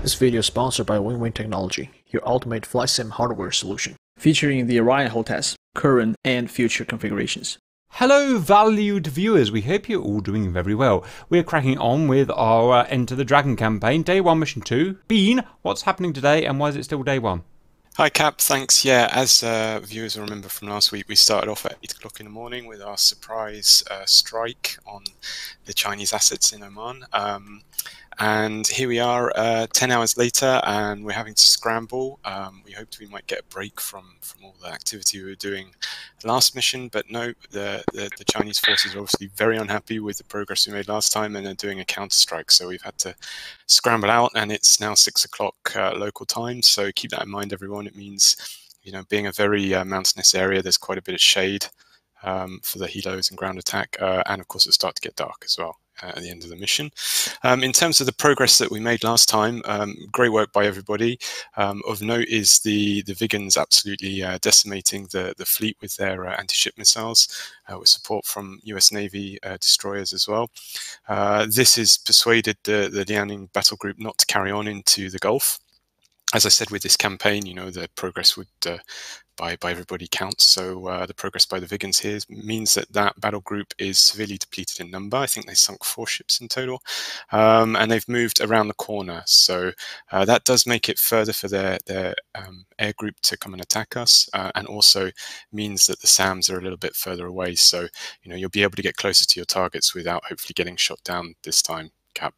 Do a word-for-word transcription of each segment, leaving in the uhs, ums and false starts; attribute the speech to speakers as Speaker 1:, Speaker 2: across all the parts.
Speaker 1: This video is sponsored by Win Win Technology, your ultimate flight sim hardware solution, featuring the Orion hull test, current and future configurations.
Speaker 2: Hello valued viewers, we hope you're all doing very well. We're cracking on with our uh, Enter the Dragon campaign, day one mission two. Bean, what's happening today and why is it still day one?
Speaker 3: Hi Cap, thanks. Yeah, as uh, viewers will remember from last week, we started off at eight o'clock in the morning with our surprise uh, strike on the Chinese assets in Oman. Um, and here we are uh, ten hours later and we're having to scramble. Um, we hoped we might get a break from, from all the activity we were doing last mission, but no, the, the, the Chinese forces are obviously very unhappy with the progress we made last time and are doing a counter-strike. So we've had to scramble out and it's now six o'clock uh, local time. So keep that in mind, everyone. It means, you know, being a very uh, mountainous area, there's quite a bit of shade um, for the helos and ground attack. Uh, and of course, it'll start to get dark as well uh, at the end of the mission. Um, in terms of the progress that we made last time, um, great work by everybody. Um, of note is the, the Vigans absolutely uh, decimating the, the fleet with their uh, anti-ship missiles, uh, with support from U S Navy uh, destroyers as well. Uh, this has persuaded the, the Liaoning battle group not to carry on into the Gulf. As I said with this campaign, you know, the progress would uh, by, by everybody counts. So uh, the progress by the Vigans here means that that battle group is severely depleted in number. I think they sunk four ships in total, um, and they've moved around the corner. So uh, that does make it further for their, their um, air group to come and attack us, uh, and also means that the SAMs are a little bit further away. So, you know, you'll be able to get closer to your targets without hopefully getting shot down this time, Cap.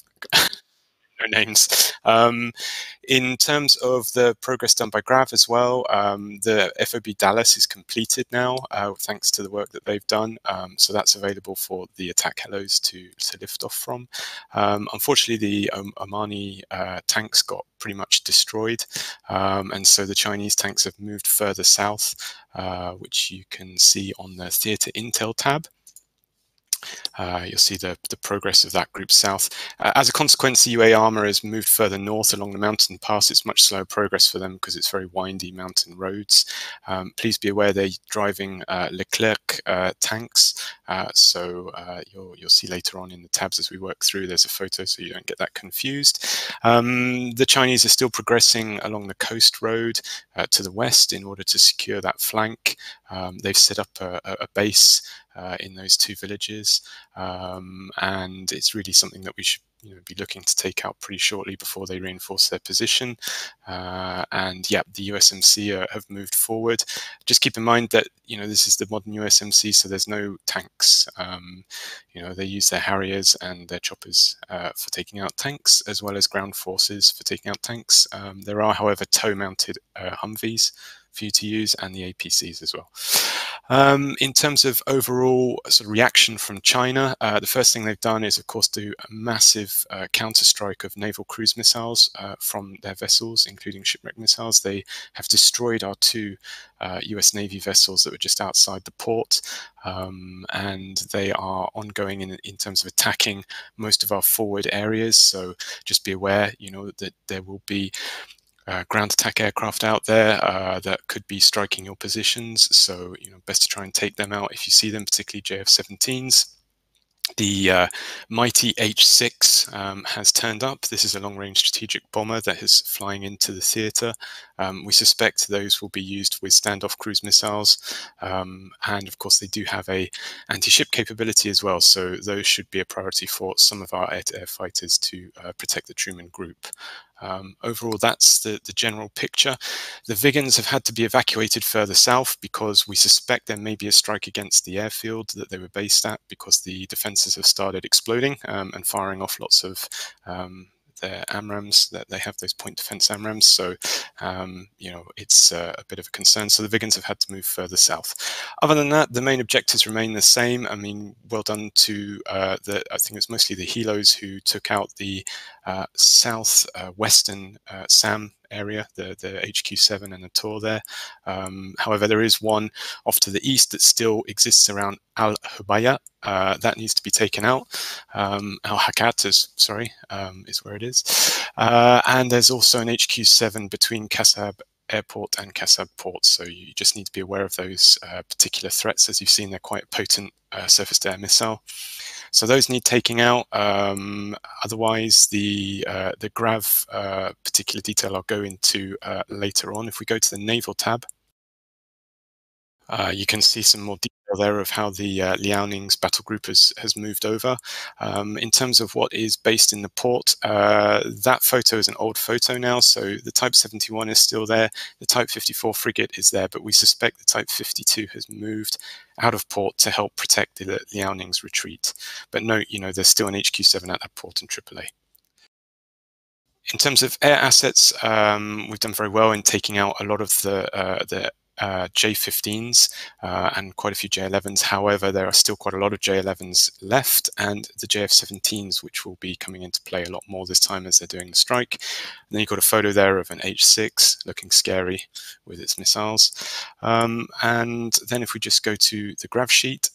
Speaker 3: No names. Um, in terms of the progress done by Grav as well, um, the F O B Dallas is completed now, uh, thanks to the work that they've done. Um, so that's available for the attack helos to, to lift off from. Um, unfortunately, the um, Omani uh, tanks got pretty much destroyed. Um, and so the Chinese tanks have moved further south, uh, which you can see on the Theatre Intel tab. Uh, you'll see the, the progress of that group south. Uh, as a consequence, the U A E armor has moved further north along the mountain pass. It's much slower progress for them because it's very windy mountain roads. Um, please be aware they're driving uh, Leclerc uh, tanks. Uh, so uh, you'll, you'll see later on in the tabs as we work through, there's a photo so you don't get that confused. Um, the Chinese are still progressing along the coast road uh, to the west in order to secure that flank. Um, they've set up a, a base Uh, in those two villages, um, and it's really something that we should you know, be looking to take out pretty shortly before they reinforce their position. Uh, and yeah, the U S M C uh, have moved forward. Just keep in mind that you know this is the modern U S M C, so there's no tanks. Um, you know they use their Harriers and their choppers uh, for taking out tanks, as well as ground forces for taking out tanks. Um, there are, however, tow-mounted uh, Humvees for you to use, and the A P Cs as well. Um, in terms of overall sort of reaction from China, uh, the first thing they've done is, of course, do a massive uh, counter-strike of naval cruise missiles uh, from their vessels, including shipwreck missiles. They have destroyed our two uh, U S Navy vessels that were just outside the port, um, and they are ongoing in, in terms of attacking most of our forward areas. So just be aware, you know, that there will be Uh, ground attack aircraft out there uh, that could be striking your positions. So, you know, best to try and take them out if you see them, particularly J F seventeens. The uh, mighty H six um, has turned up. This is a long-range strategic bomber that is flying into the theatre. Um, we suspect those will be used with standoff cruise missiles, um, and of course they do have a anti-ship capability as well. So those should be a priority for some of our air-to-air fighters to uh, protect the Truman Group. Um, overall, that's the, the general picture. The Vigans have had to be evacuated further south because we suspect there may be a strike against the airfield that they were based at, because the defences have started exploding um, and firing off lots of um, their AMRAAMs, that they have those point defense AMRAAMs. So, um, you know, it's uh, a bit of a concern. So the Vigans have had to move further south. Other than that, the main objectives remain the same. I mean, well done to uh, the, I think it's mostly the helos who took out the uh, south uh, western uh, SAM area, the, the H Q seven and the Tor there. Um, however, there is one off to the east that still exists around Al-Hubaya. Uh, that needs to be taken out. Um, Al-Hakat is, sorry, um, is where it is. Uh, and there's also an H Q seven between Kasab airport and Kasab port. So you just need to be aware of those uh, particular threats. As you've seen, they're quite potent uh, surface-to-air missile. So those need taking out. Um, otherwise, the uh, the Grav uh, particular detail I'll go into uh, later on. If we go to the naval tab, uh, you can see some more detail there of how the uh, Liaoning's battle group has, has moved over. Um, in terms of what is based in the port, uh, that photo is an old photo now, so the Type seventy-one is still there, the Type fifty-four frigate is there, but we suspect the Type fifty-two has moved out of port to help protect the Liaoning's retreat. But note, you know, there's still an H Q seven at that port in triple A. In terms of air assets, um, we've done very well in taking out a lot of the, uh, the Uh, J fifteens uh, and quite a few J elevens. However, there are still quite a lot of J elevens left, and the J F seventeens, which will be coming into play a lot more this time as they're doing the strike. And then you've got a photo there of an H six looking scary with its missiles. Um, and then if we just go to the Grav sheet,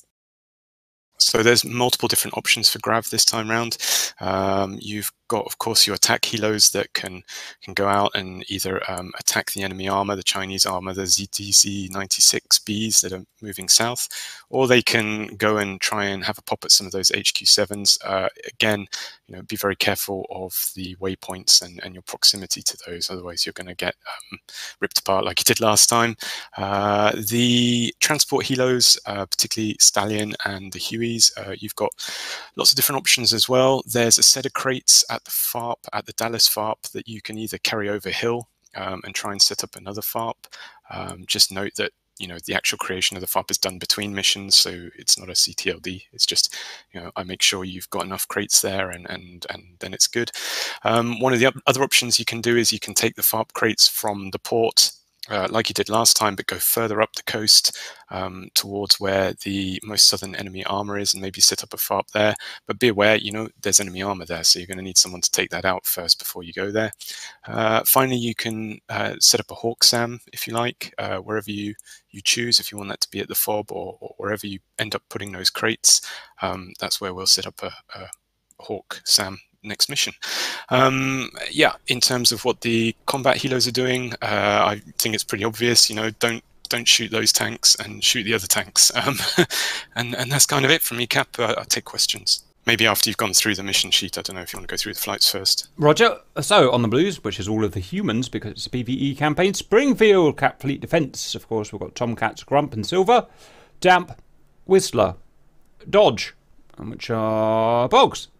Speaker 3: so there's multiple different options for Grav this time round. Um, you've got, of course, your attack helos that can can go out and either um, attack the enemy armor, the Chinese armor, the Z T Z ninety-six Bs that are moving south, or they can go and try and have a pop at some of those H Q sevens. Uh, again, you know, be very careful of the waypoints and, and your proximity to those, otherwise you're going to get um, ripped apart like you did last time. Uh, the transport helos, uh, particularly Stallion and the Hueys, uh, you've got lots of different options as well. There's a set of crates at the F A R P, at the Dallas F A R P, that you can either carry over hill um, and try and set up another F A R P. Um, just note that, you know, the actual creation of the F A R P is done between missions, so it's not a C T L D. It's just, you know, I make sure you've got enough crates there, and and and then it's good. Um, one of the other options you can do is you can take the F A R P crates from the port, Uh, like you did last time, but go further up the coast um, towards where the most southern enemy armor is, and maybe set up a F A R P there. But be aware, you know, there's enemy armor there, so you're going to need someone to take that out first before you go there. Uh, finally, you can uh, set up a Hawk SAM, if you like, uh, wherever you, you choose, if you want that to be at the F O B, or, or wherever you end up putting those crates. Um, that's where we'll set up a, a Hawk SAM next mission. Um, yeah, in terms of what the combat helos are doing, uh, I think it's pretty obvious. You know, don't don't shoot those tanks and shoot the other tanks. Um, and and that's kind of it from me, Cap. Uh, I'll take questions. Maybe after you've gone through the mission sheet. I don't know if you want to go through the flights first.
Speaker 2: Roger. So on the Blues, which is all of the humans because it's a PvE campaign, Springfield, Cap Fleet Defence. Of course, we've got Tomcats, Grump and Silver, Damp, Whistler, Dodge, which are Bogs.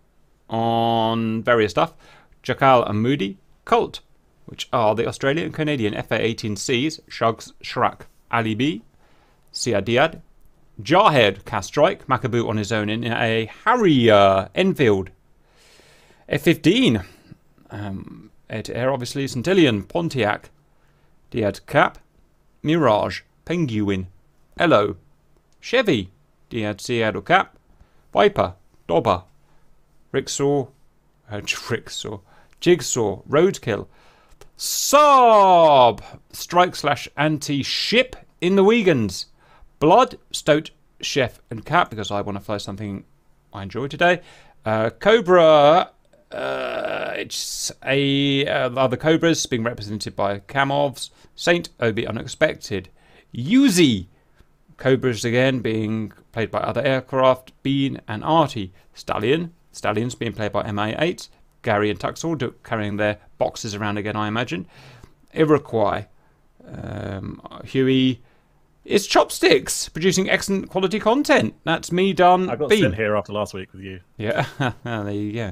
Speaker 2: On various stuff, Jackal and Moody, Colt, which are the Australian and Canadian F A eighteen Cs, Shugs, Shrak, Ali B, Siadiad, Jarhead, Castrike, Macaboot on his own in a Harrier, Enfield, F fifteen, um, air to air obviously, Centillion, Pontiac, Diad Cap, Mirage, Penguin, Elo, Chevy, Diad Seattle Cap, Viper, Dobber, Ricksaw, uh, Ricksaw, Jigsaw, Roadkill, Saab, Strike slash Anti-Ship in the Wiegans, Blood, Stoat, Chef and Cap, because I want to fly something I enjoy today, uh, Cobra, uh, it's a, uh, other Cobras being represented by Kamovs, Saint, Obi Unexpected, Uzi, Cobras again being played by other aircraft, Bean and Artie, Stallion, Stallions being played by M A eight, Gary and Tuxall do, carrying their boxes around again, I imagine. Iroquois, um, Huey is Chopsticks, producing excellent quality content. That's me done.
Speaker 4: I got
Speaker 2: Bean.
Speaker 4: sent here after last week with you.
Speaker 2: Yeah, there you go.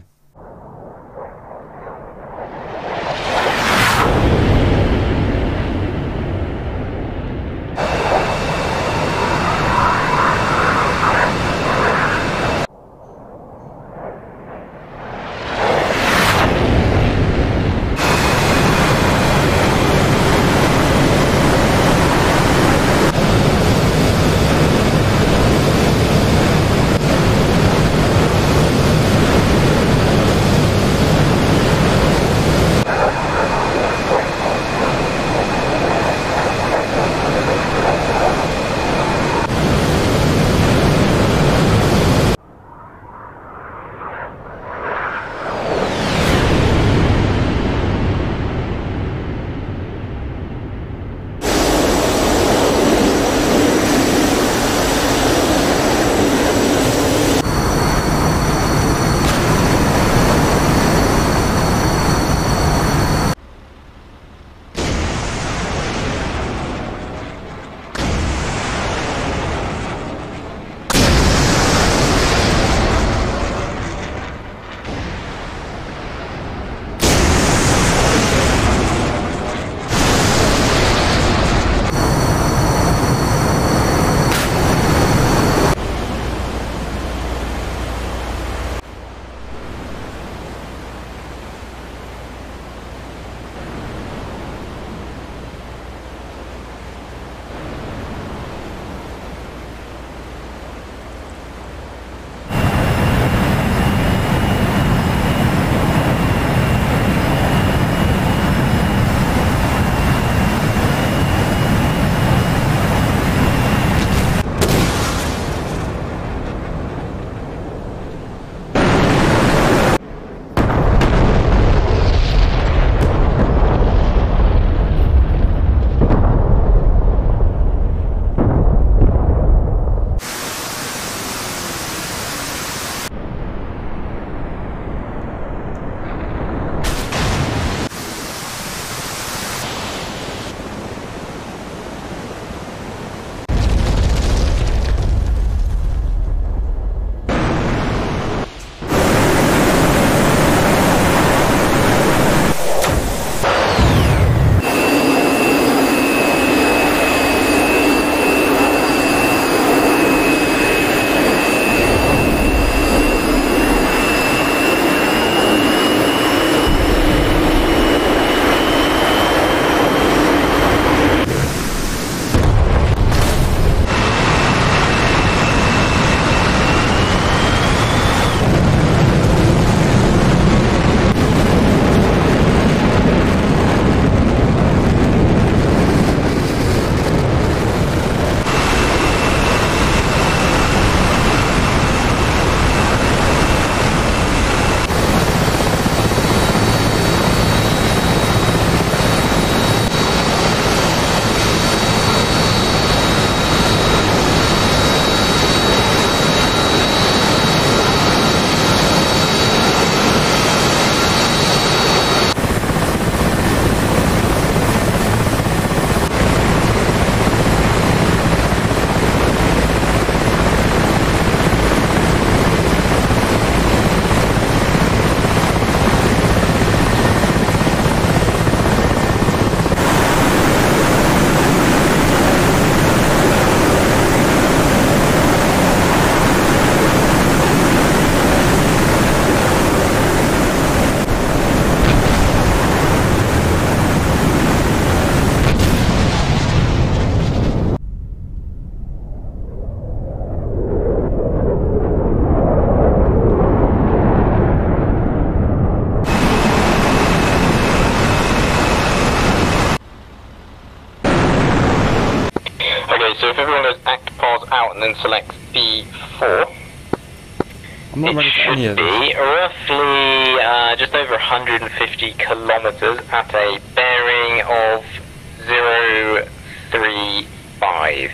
Speaker 4: button and select B four.
Speaker 2: I'm not
Speaker 4: it
Speaker 2: ready for
Speaker 4: should
Speaker 2: any of this.
Speaker 4: be roughly uh, just over one hundred fifty kilometers at a bearing of zero three five.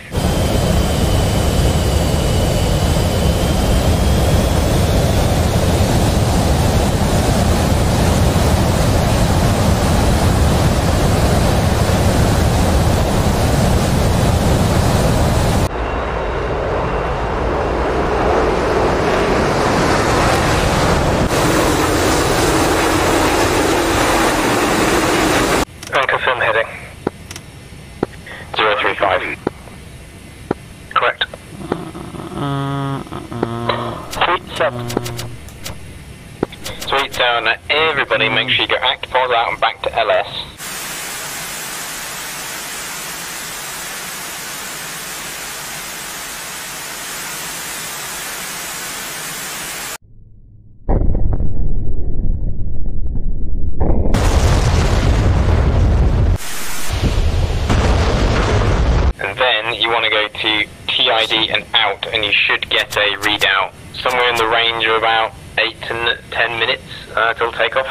Speaker 4: Unconfirmed heading. zero three five. Correct.
Speaker 2: Uh, uh,
Speaker 4: Sweet seven. Sweet seven. Everybody make sure you go act pause out and back to L S. And then you want to go to T I D and out, and you should get a readout somewhere in the range of about eight to ten minutes uh, till takeoff.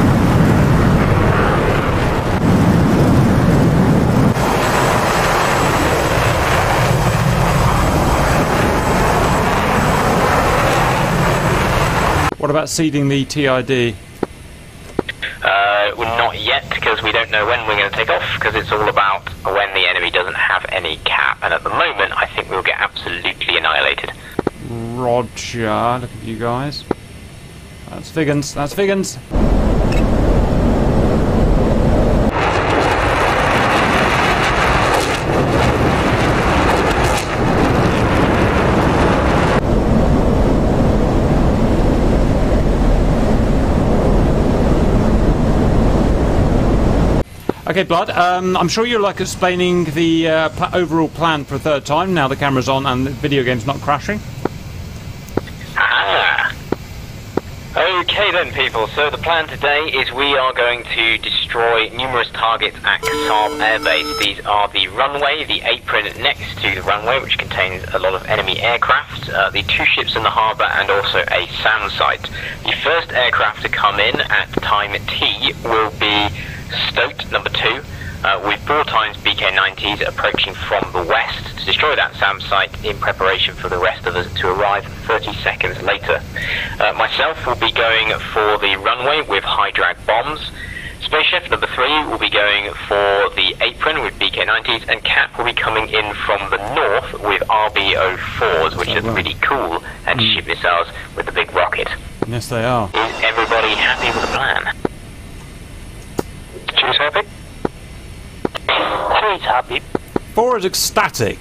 Speaker 2: what about seeding the T I D?
Speaker 4: Uh, well, not yet, because we don't know when we're going to take off, because it's all about when the enemy doesn't have any cap, and at the moment I think we'll get absolutely annihilated.
Speaker 2: Roger, look at you guys. That's Figgins, that's Figgins. Okay, Blood, um, I'm sure you're like explaining the uh, pl overall plan for a third time, now the camera's on and the video game's not crashing.
Speaker 4: Ah! Okay then, people, so the plan today is we are going to destroy numerous targets at Kasab Air Base. These are the runway, the apron next to the runway, which contains a lot of enemy aircraft, uh, the two ships in the harbour, and also a SAM site. The first aircraft to come in at time T will be Stoat number two, uh, with four times B K nineties approaching from the west to destroy that SAM site in preparation for the rest of us to arrive thirty seconds later. Uh, myself will be going for the runway with high drag bombs. Space Chef number three will be going for the apron with B K nineties, and Cap will be coming in from the north with R B O fours, which are really cool anti-ship missiles with the big rocket.
Speaker 2: Yes, they are.
Speaker 4: Is everybody happy with the plan? Choose happy? Choose happy.
Speaker 2: Four is ecstatic.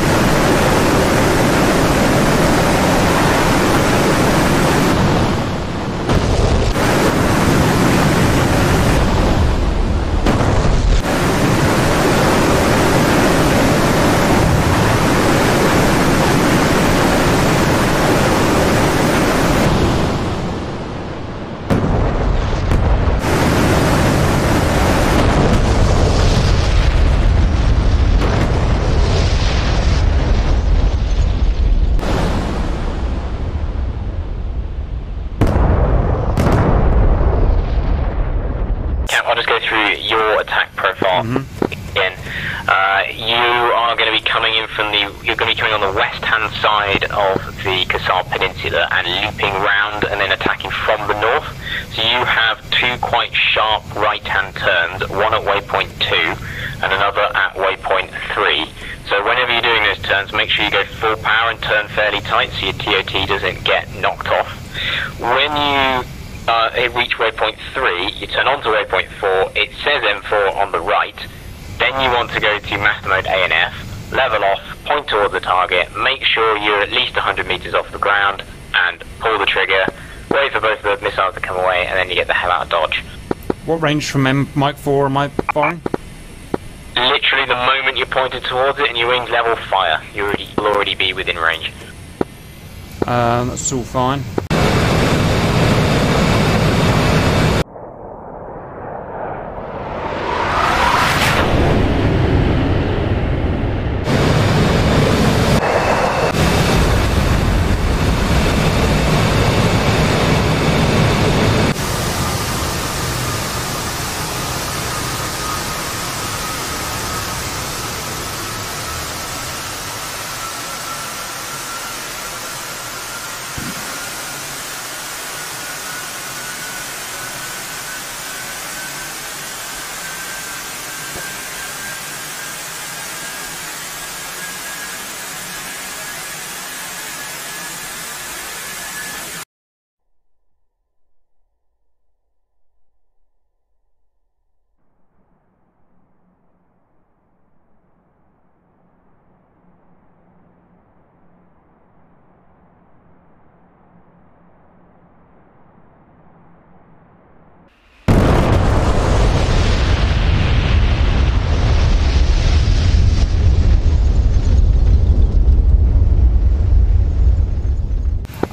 Speaker 4: I'll just go through your attack profile.
Speaker 2: Mm-hmm.
Speaker 4: Again, uh, you are going to be coming in from the. You're going to be coming on the west-hand side of the Kasab Peninsula and looping round and then attacking from the north. So you have two quite sharp right-hand turns, one at waypoint two and another at waypoint three. So whenever you're doing those turns, make sure you go full power and turn fairly tight so your T O T doesn't get knocked off. When you Uh, reach waypoint three, you turn on to waypoint four, it says M four on the right, then you want to go to master mode A N F, level off, point towards the target, make sure you're at least one hundred meters off the ground, and pull the trigger, wait for both of the missiles to come away, and then you get the hell out of Dodge.
Speaker 2: What range from M Mike four am I firing?
Speaker 4: Literally the moment you're pointed towards it and your wings level, fire. You already, you'll already be within range.
Speaker 2: Um, that's all fine.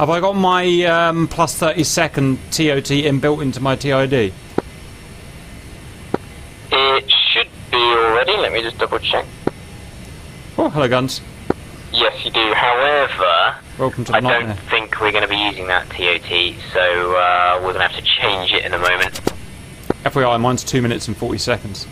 Speaker 2: Have I got my um, plus thirty second T O T inbuilt into my T I D?
Speaker 4: It should be already. Let me just double check.
Speaker 2: Oh, hello, guns.
Speaker 4: Yes, you do. However,
Speaker 2: Welcome to the
Speaker 4: I
Speaker 2: nightmare.
Speaker 4: don't think we're going to be using that T O T, so uh, we're going to have to change it in a moment.
Speaker 2: F Y I, mine's two minutes and forty seconds.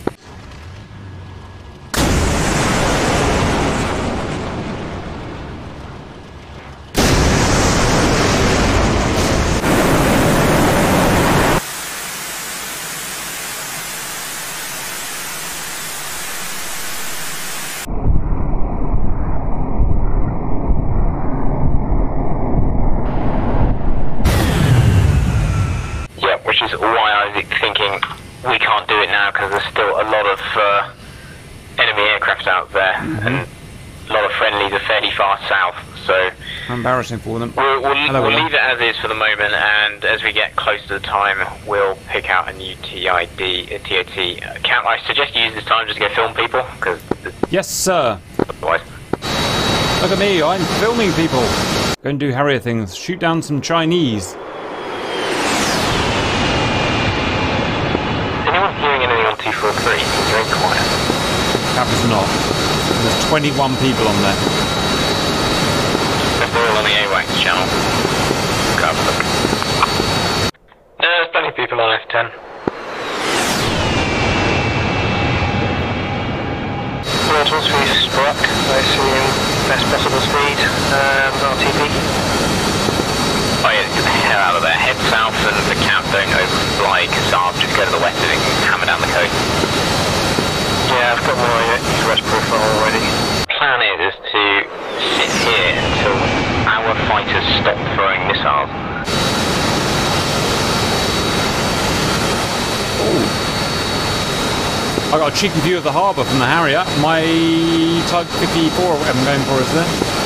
Speaker 4: Which is why I was thinking we can't do it now because there's still a lot of uh, enemy aircraft out there, mm-hmm. and a lot of friendlies are fairly far south. So
Speaker 2: embarrassing for them.
Speaker 4: We'll, we'll,
Speaker 2: Hello,
Speaker 4: we'll leave it as is for the moment, and as we get close to the time, we'll pick out a new T I D, a T O T. Count, I suggest you use this time just to go film people, because
Speaker 2: yes, sir.
Speaker 4: Otherwise,
Speaker 2: look at me, I'm filming people. Go and do Harrier things. Shoot down some Chinese.
Speaker 4: two four three, it's very quiet.
Speaker 2: Cap is not. There's twenty-one people on there.
Speaker 4: They're all on the AWACS channel. Cover them. No, there's plenty of people on F ten. Right, once we've struck, I assume best possible speed, um, R T P. Oh yeah, get the hell out of there. Head south and the cap don't overfly Kasab, just go to the west and it can hammer down the coast. Yeah, I've got my threat profile already. Plan is, is to sit here until our fighters stop throwing missiles.
Speaker 2: I got a cheeky view of the harbour from the Harrier. My Type fifty-four, whatever I'm going for, is there.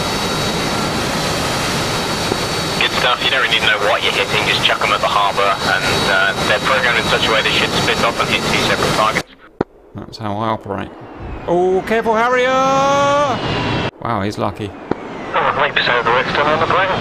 Speaker 4: Stuff. You don't really know what you're hitting, just chuck them at the harbour, and uh, they're programmed in such a way they should split off and hit two separate targets.
Speaker 2: That's how I operate. Oh, careful, Harrier! Wow, he's lucky.
Speaker 4: Oh, ninety percent of the work's done on the ground.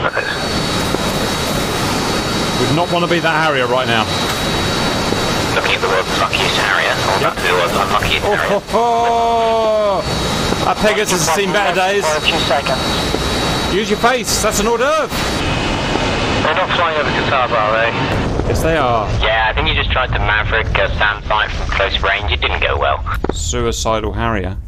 Speaker 2: Would not want to be that Harrier right now.
Speaker 4: Looking at the world's luckiest Harrier, or yep. The world's unluckiest
Speaker 2: oh,
Speaker 4: Harrier.
Speaker 2: Oh, oh. That Pegasus has seen better days.
Speaker 4: For a few seconds.
Speaker 2: Use your face, that's an hors d'oeuvre.
Speaker 4: They're not flying over Qatar, are they?
Speaker 2: Yes, they are.
Speaker 4: Yeah, I think you just tried to Maverick uh, SAM site from close range. It didn't go well.
Speaker 2: Suicidal Harrier.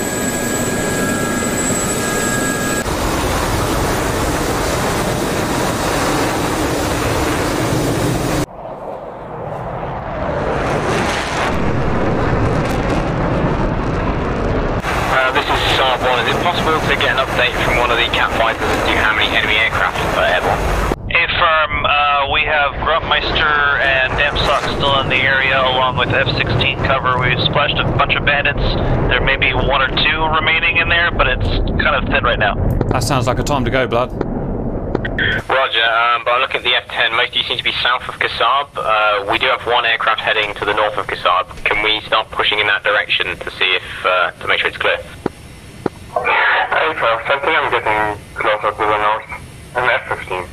Speaker 4: Uh, this is Saab one. Is it possible to get an update from one of the cat fighters as to how many enemy aircraft are airborne?
Speaker 5: Affirm, uh, we have Gruntmeister and Damsock still in the area along with F sixteen cover. We've splashed a bunch of bandits. There may be one or two remaining in there, but it's kind of thin right now.
Speaker 2: That sounds like a time to go, Blood.
Speaker 4: Roger, um, but I'm looking at the F ten. Most of you seem to be south of Kasab. Uh, we do have one aircraft heading to the north of Kasab. Can we start pushing in that direction to see if, uh, to make sure it's clear? Aircraft, I think I'm getting closer to the north. I'm F fifteen.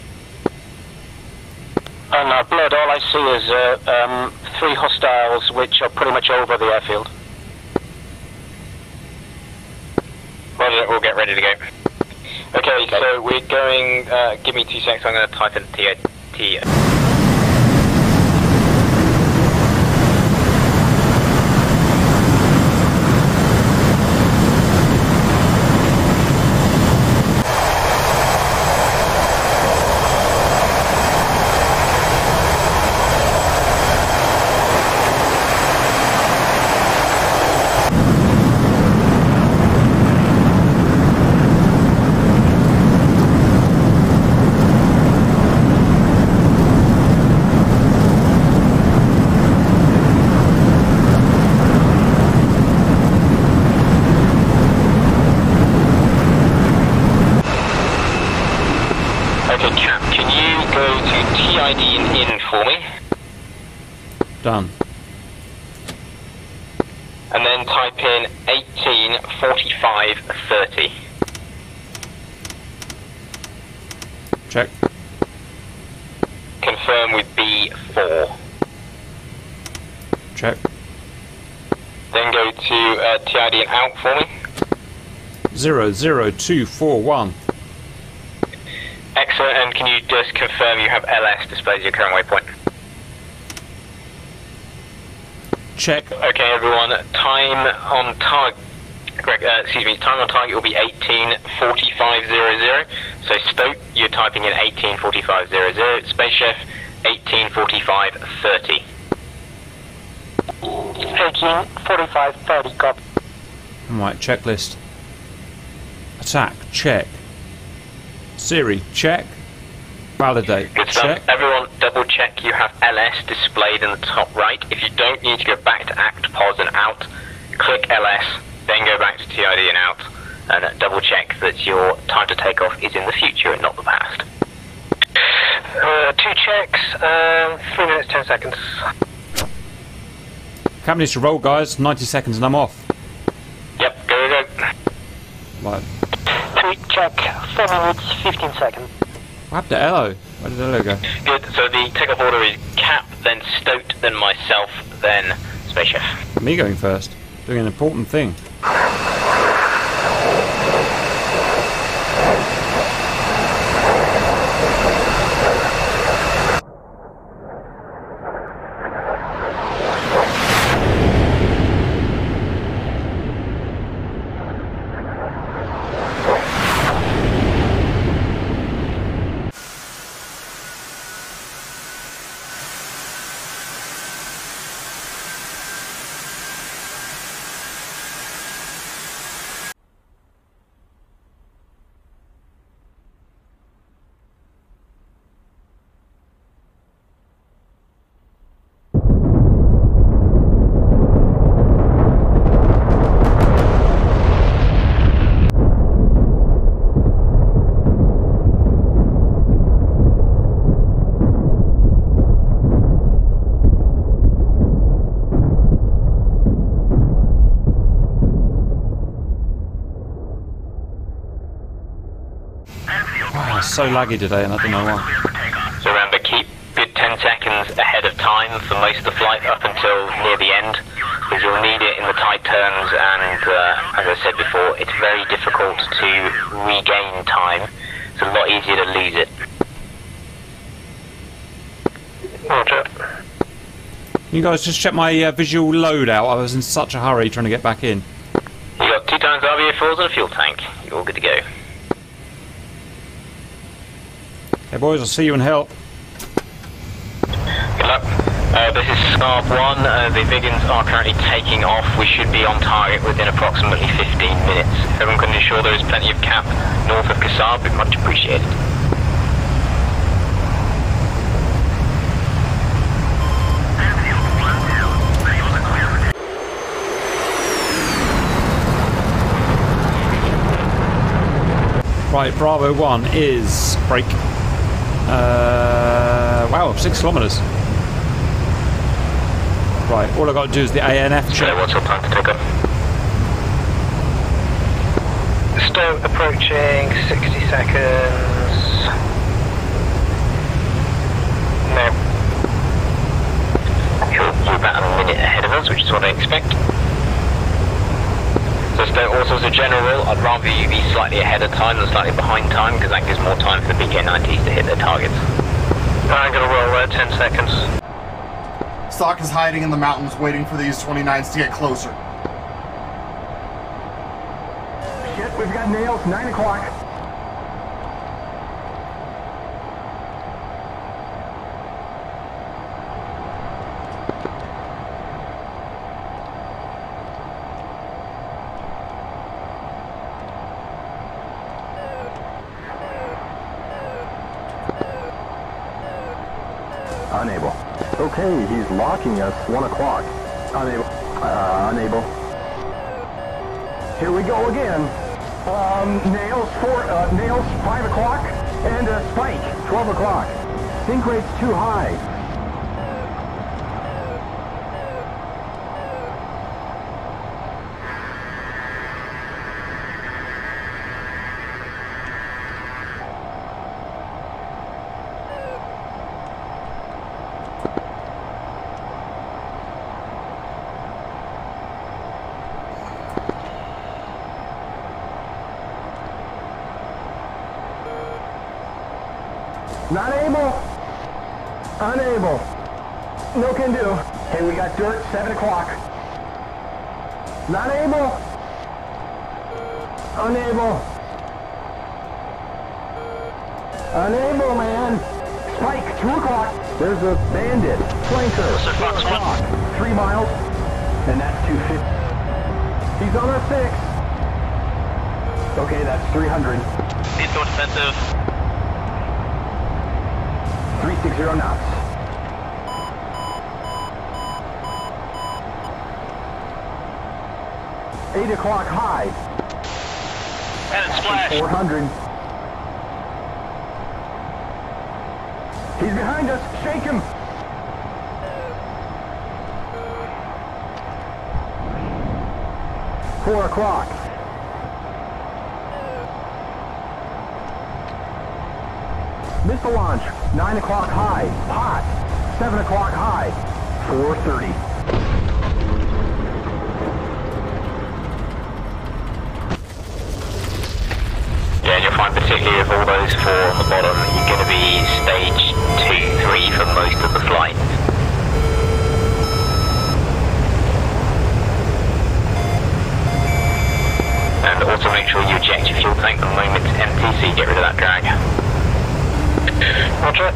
Speaker 4: And uh, Blood, all I see is uh, um, three hostiles which are pretty much over the airfield. Roger, we'll get ready to go. Okay, okay. So we're going, uh, give me two seconds, I'm going to type in T. T
Speaker 2: Done.
Speaker 4: And then type in eighteen forty-five thirty.
Speaker 2: Check.
Speaker 4: Confirm with B four.
Speaker 2: Check.
Speaker 4: Then go to uh, T I D and out for me.
Speaker 2: Zero zero two four one.
Speaker 4: Excellent, and can you just confirm you have L S displayed as your current waypoint?
Speaker 2: Check.
Speaker 4: Okay, everyone. Time on target. Correct. Uh, excuse me. Time on target will be eighteen forty-five zero zero. So Stoke, you're typing in eighteen forty-five zero zero. Space Chef, eighteen forty-five thirty.
Speaker 6: eighteen forty-five thirty. Copy.
Speaker 2: Right. Checklist. Attack. Check. Siri. Check. Validate.
Speaker 4: Good stuff.
Speaker 2: Check.
Speaker 4: Everyone, double check you have L S displayed in the top right. If you don't, you need to go back to act, pause, and out. Click L S, then go back to T I D and out, and uh, double check that your time to take off is in the future and not the past.
Speaker 6: Uh, two checks, um, three minutes, ten seconds.
Speaker 2: Cam needs to roll, guys. ninety seconds and I'm off.
Speaker 4: Yep, go, go, go.
Speaker 2: Right.
Speaker 6: Three check, four minutes, fifteen seconds.
Speaker 2: What happened to Elo? Where did Elo go?
Speaker 4: Good, so the takeoff order is Cap, then Stoked, then myself, then Space Chef.
Speaker 2: Me going first. Doing an important thing. So laggy today, and I don't know why.
Speaker 4: So remember, keep good ten seconds ahead of time for most of the flight up until near the end, because you'll need it in the tight turns, and uh, as I said before, it's very difficult to regain time. It's a lot easier to lose it.
Speaker 6: Roger.
Speaker 2: You guys just check my uh, visual loadout. I was in such a hurry trying to get back in.
Speaker 4: You got two times R B A fours and a fuel tank. You're all good to go.
Speaker 2: Hey boys, I'll see you in hell.
Speaker 4: Good luck. Uh, this is Scarp one. Uh, the Vigans are currently taking off. We should be on target within approximately fifteen minutes. Everyone can ensure there is plenty of cap north of Qassab. We'd much appreciated.
Speaker 2: Right, Bravo one is break. Uh, wow, six kilometres. Right, all I've got to do is the A N F check.
Speaker 4: So what's your time to take off?
Speaker 6: Stoke approaching, sixty seconds. No.
Speaker 4: You're, you're about a minute ahead of us, which is what I expect. So Stoke, also as a general, I'd rather you be slightly ahead of time than slightly behind time, because that gives more time for the B K nineties to hit their targets.
Speaker 6: I'm going to roll there, ten seconds.
Speaker 7: Stock is hiding in the mountains waiting for these twenty-nines to get closer.
Speaker 8: Shit, we've got nails, nine o'clock.
Speaker 9: Unable. Okay, he's locking us. One o'clock. Unable. Uh, unable. Here we go again. Um, nails four. Uh, nails five o'clock, and a spike twelve o'clock. Sync rate's too high. Not able. Unable. No can do. Hey, we got dirt, seven o'clock. Not able. Unable. Unable, man. Spike, two o'clock. There's a bandit. Flanker, four o'clock. Three miles. And that's two fifty. He's on our six. Okay, that's three hundred.
Speaker 5: He's going defensive.
Speaker 9: three sixty knots. eight o'clock high.
Speaker 5: And it's splash.
Speaker 9: four hundred. He's behind us. Shake him. four o'clock. Missile launch. nine o'clock high. Hot. seven o'clock high. four thirty.
Speaker 4: Yeah, and you'll find particularly with all those four on the bottom, you're going to be stage two, three for most of the flight. And also make sure you eject your fuel tank the moment it's empty so you get rid of that drag. Roger.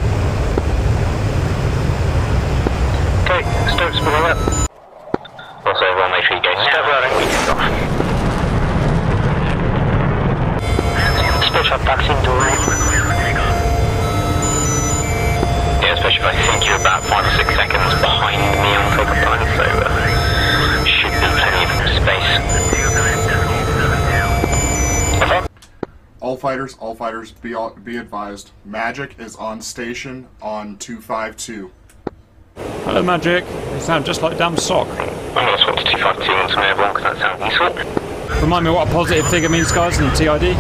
Speaker 4: Okay, Stokes below that. Also, everyone make sure you go step running. Special taxiing to right. Yeah, especially if I think you're about five or six seconds behind me on takeoff time, so uh, should be plenty of space.
Speaker 7: All fighters, all fighters, be all, be advised. Magic is on station on two five two.
Speaker 2: Hello, Magic. You sound just like damn sock.
Speaker 4: I'm going to swap to two five two onto my everyone because that sounds useful.
Speaker 2: Remind me what a positive figure means, guys, in T I D.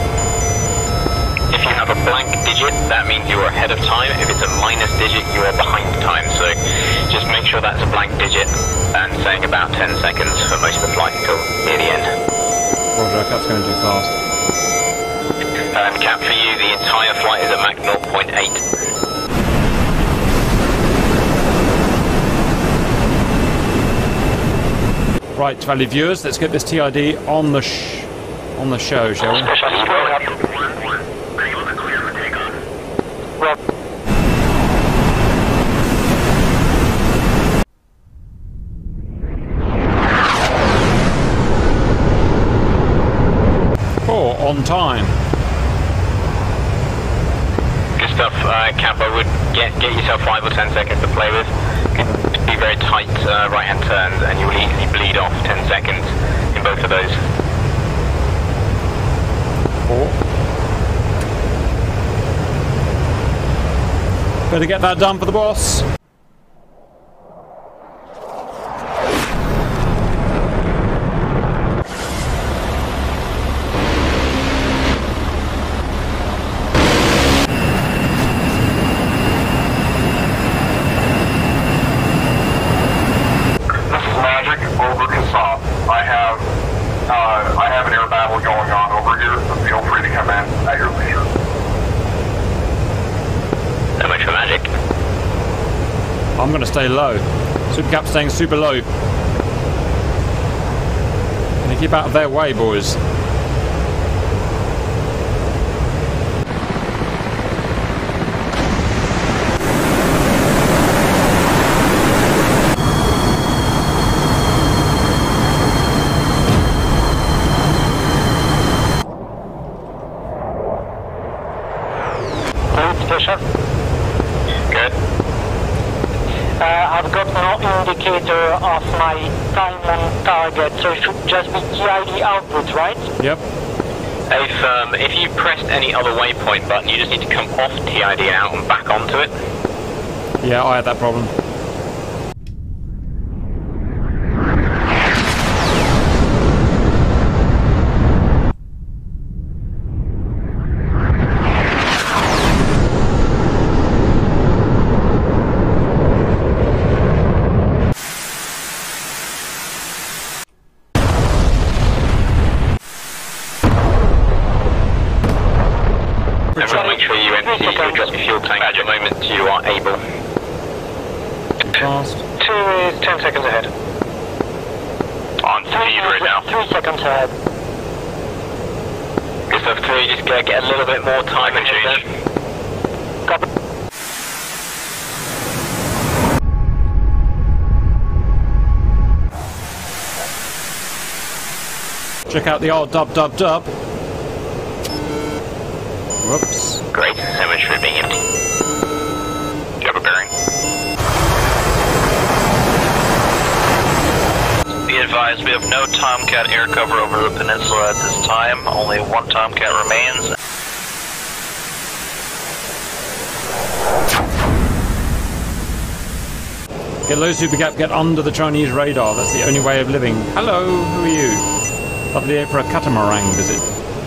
Speaker 4: If you have a blank digit, that means you are ahead of time. If it's a minus digit, you are behind time. So just make sure that's a blank digit and saying about ten seconds for most of the flight until near the end.
Speaker 2: Roger, that's going too fast.
Speaker 4: And cap for you, the entire flight is at Mach zero point eight.
Speaker 2: Right, valued viewers, let's get this T I D on the sh on the show, shall we? Four on time.
Speaker 4: Good stuff, uh, Cap. I would get get yourself five or ten seconds to play with. Be very tight uh, right-hand turns, and you will easily bleed off ten seconds in both of those.
Speaker 2: Four. Better get that done for the boss. I'm going to stay low. Supercap's staying super low. Can you keep out of their way, boys?
Speaker 4: Good.
Speaker 6: Uh, I've got no indicator of my time on target, so it should just be T I D output, right?
Speaker 2: Yep.
Speaker 4: If, um, if you pressed any other waypoint button, you just need to come off T I D out and back onto it.
Speaker 2: Yeah, I had that problem.
Speaker 4: Everyone make sure you empty, so drop your fuel Tank, at the moment you are able.
Speaker 2: Fast.
Speaker 6: Two is ten seconds ahead.
Speaker 5: On speed right now.
Speaker 6: Three seconds ahead.
Speaker 4: Gustav three, just get, get a little bit more time and change.
Speaker 6: Copy.
Speaker 2: Check out the old dub dub dub. Whoops.
Speaker 4: Great, so much for being empty.
Speaker 5: Do you have a bearing? Be advised, we have no Tomcat air cover over the peninsula at this time. Only one Tomcat remains.
Speaker 2: Get low super gap, get under the Chinese radar. That's the only way of living. Hello, who are you? Lovely day for a catamaran visit.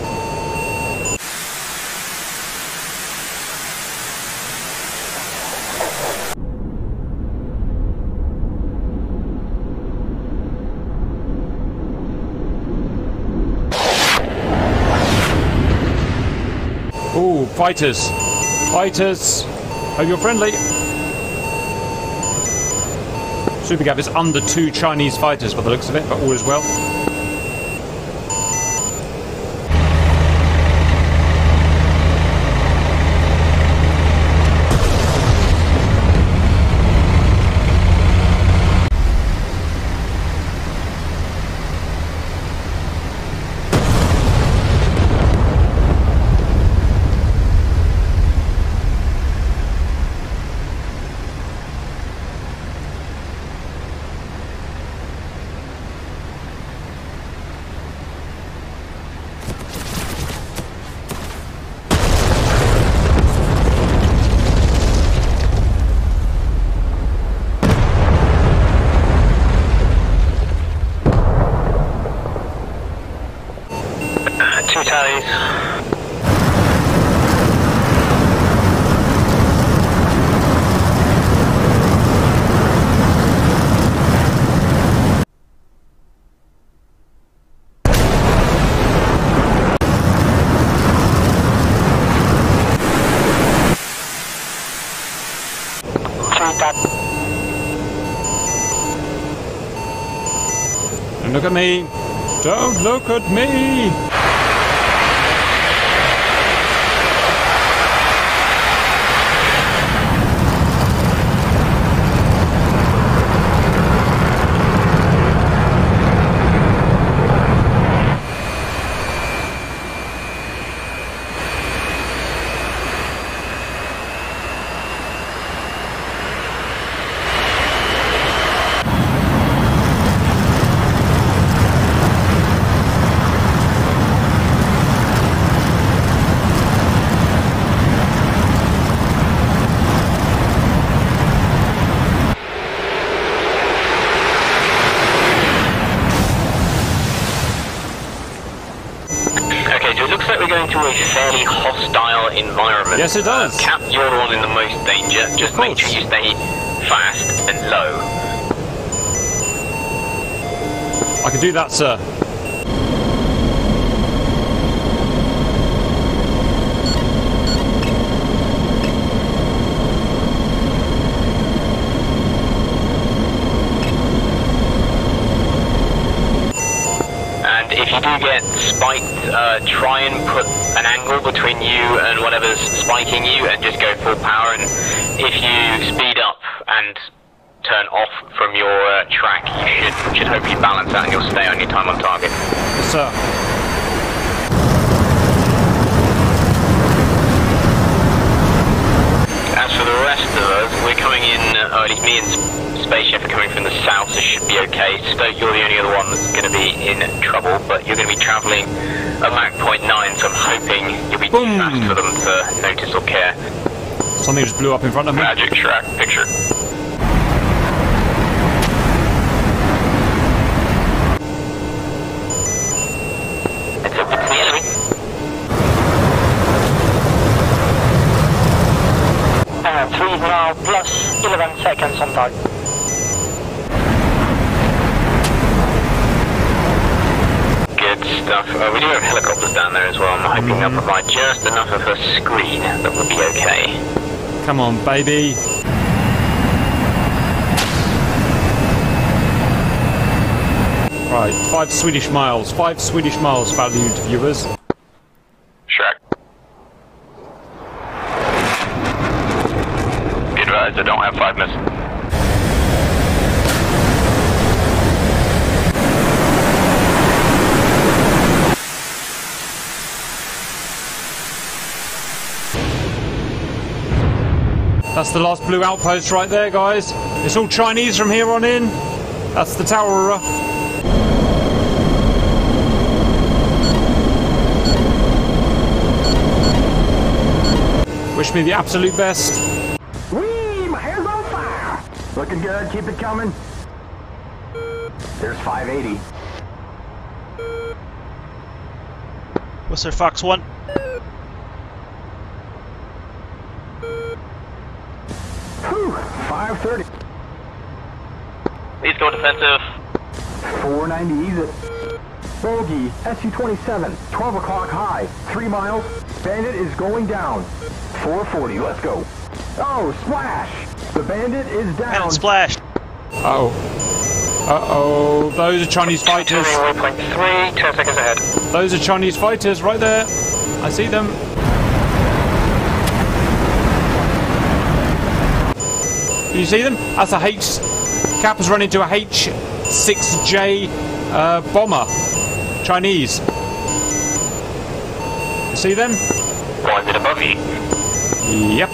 Speaker 2: Ooh, fighters. Fighters. Hope you're friendly. Super Gap is under two Chinese fighters by the looks of it, but all is well.
Speaker 4: Two tallies.
Speaker 2: Don't look at me. Don't look at me.
Speaker 4: To a fairly hostile environment.
Speaker 2: Yes, it does.
Speaker 4: Uh, Cap, you're the one in the most danger. Just make sure you stay fast and low.
Speaker 2: I can do that, sir.
Speaker 4: And if you do get spiked, uh, try and put an angle between you and whatever's spiking you and just go full power. And if you speed up and turn off from your uh, track, you should, should hopefully balance that and you'll stay on your time on target.
Speaker 2: Yes, sir.
Speaker 4: As for the rest of us, we're coming in, uh, or at least me and Spaceship are coming from the south, so should be okay. Stoke, you're the only other one that's going to be in trouble, but you're going to be travelling at Mach point nine, so I'm hoping you'll be too fast for them to notice or care.
Speaker 2: Something just blew up in front of me.
Speaker 5: Magic track picture.
Speaker 4: It's up to the enemy.
Speaker 6: Uh, three now, plus eleven seconds on target.
Speaker 4: Good stuff. Uh, we do have helicopters down there as well. I'm hoping they'll provide just enough of a screen that will be okay.
Speaker 2: Come on, baby. Right, five Swedish miles. Five Swedish miles, valued viewers.
Speaker 5: Shrek. Be advised, I don't have five missiles.
Speaker 2: That's the last blue outpost right there, guys. It's all Chinese from here on in. That's the tower. Wish me the absolute best.
Speaker 9: Whee! My hair's on fire! Looking good, keep it coming. There's five eighty.
Speaker 10: What's there, Fox one?
Speaker 9: Whew, five thirty.
Speaker 5: Please go defensive.
Speaker 9: four ninety, ease it. Bogey, S U twenty-seven, twelve o'clock high, three miles. Bandit is going down. four forty, let's go. Oh, splash! The bandit is down.
Speaker 10: And it splashed.
Speaker 2: Uh-oh. Uh-oh. Those are Chinese fighters.
Speaker 4: one point three, ten seconds ahead.
Speaker 2: Those are Chinese fighters right there. I see them. Can you see them? That's a H... Cap has run into a H six J uh, bomber. Chinese. You see them?
Speaker 4: Why is it above you?
Speaker 2: Yep.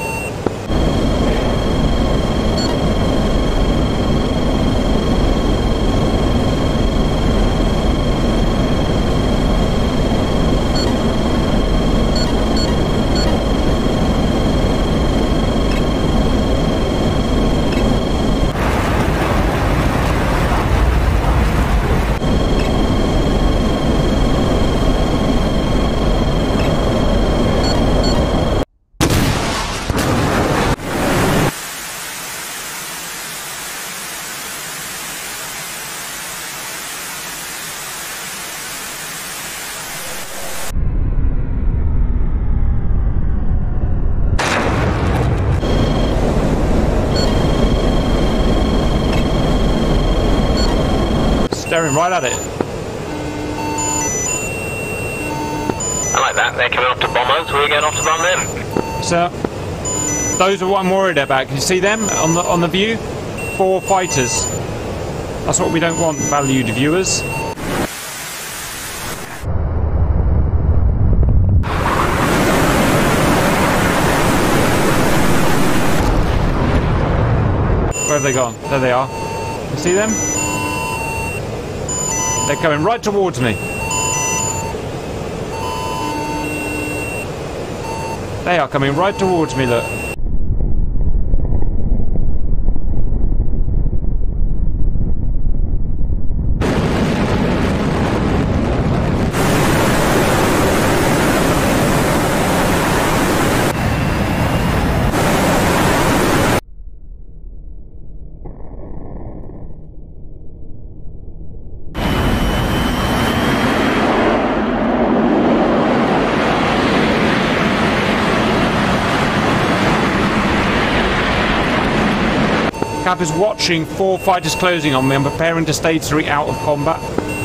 Speaker 2: Staring right at it.
Speaker 4: I like that. They're coming off to bomb us. We're going off to bomb them.
Speaker 2: So, those are what I'm worried about. Can you see them on the on the view? Four fighters. That's what we don't want, valued viewers. Where have they gone? There they are. You see them? They're coming right towards me. They are coming right towards me, look. Cap is watching four fighters closing on me. I'm preparing to stage three out of combat.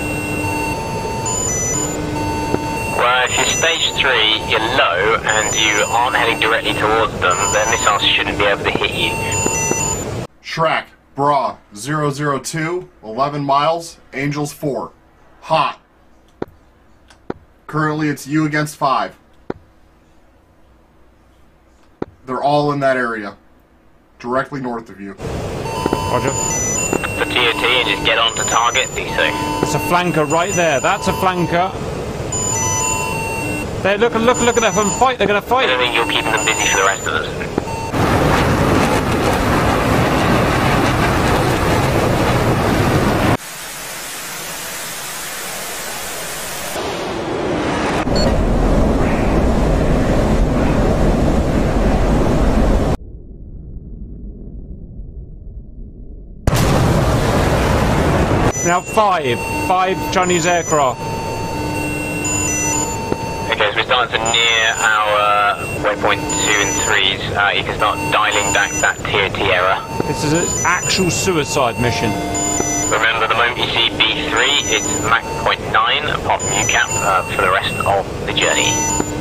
Speaker 4: Well, if you're stage three, you're low, and you aren't heading directly towards them, their missiles shouldn't be able to hit you.
Speaker 7: Shrek, Bra, zero zero two, eleven miles, Angels four. Hot. Currently it's you against five. They're all in that area. Directly north of you.
Speaker 2: Roger.
Speaker 4: For T O T and just get on to target, D C.
Speaker 2: It's a flanker right there. That's a flanker. They look, look, look at them fight. They're going to
Speaker 4: I
Speaker 2: fight.
Speaker 4: don't think you're keeping them busy for the rest of us.
Speaker 2: Now five. Five Chinese aircraft.
Speaker 4: Okay, so we're starting to near our waypoint two and threes, uh, you can start dialing back that tier T error.
Speaker 2: This is an actual suicide mission.
Speaker 4: Remember, the moment you see B three, it's Mach point nine, apart from U CAP, uh, for the rest of the journey.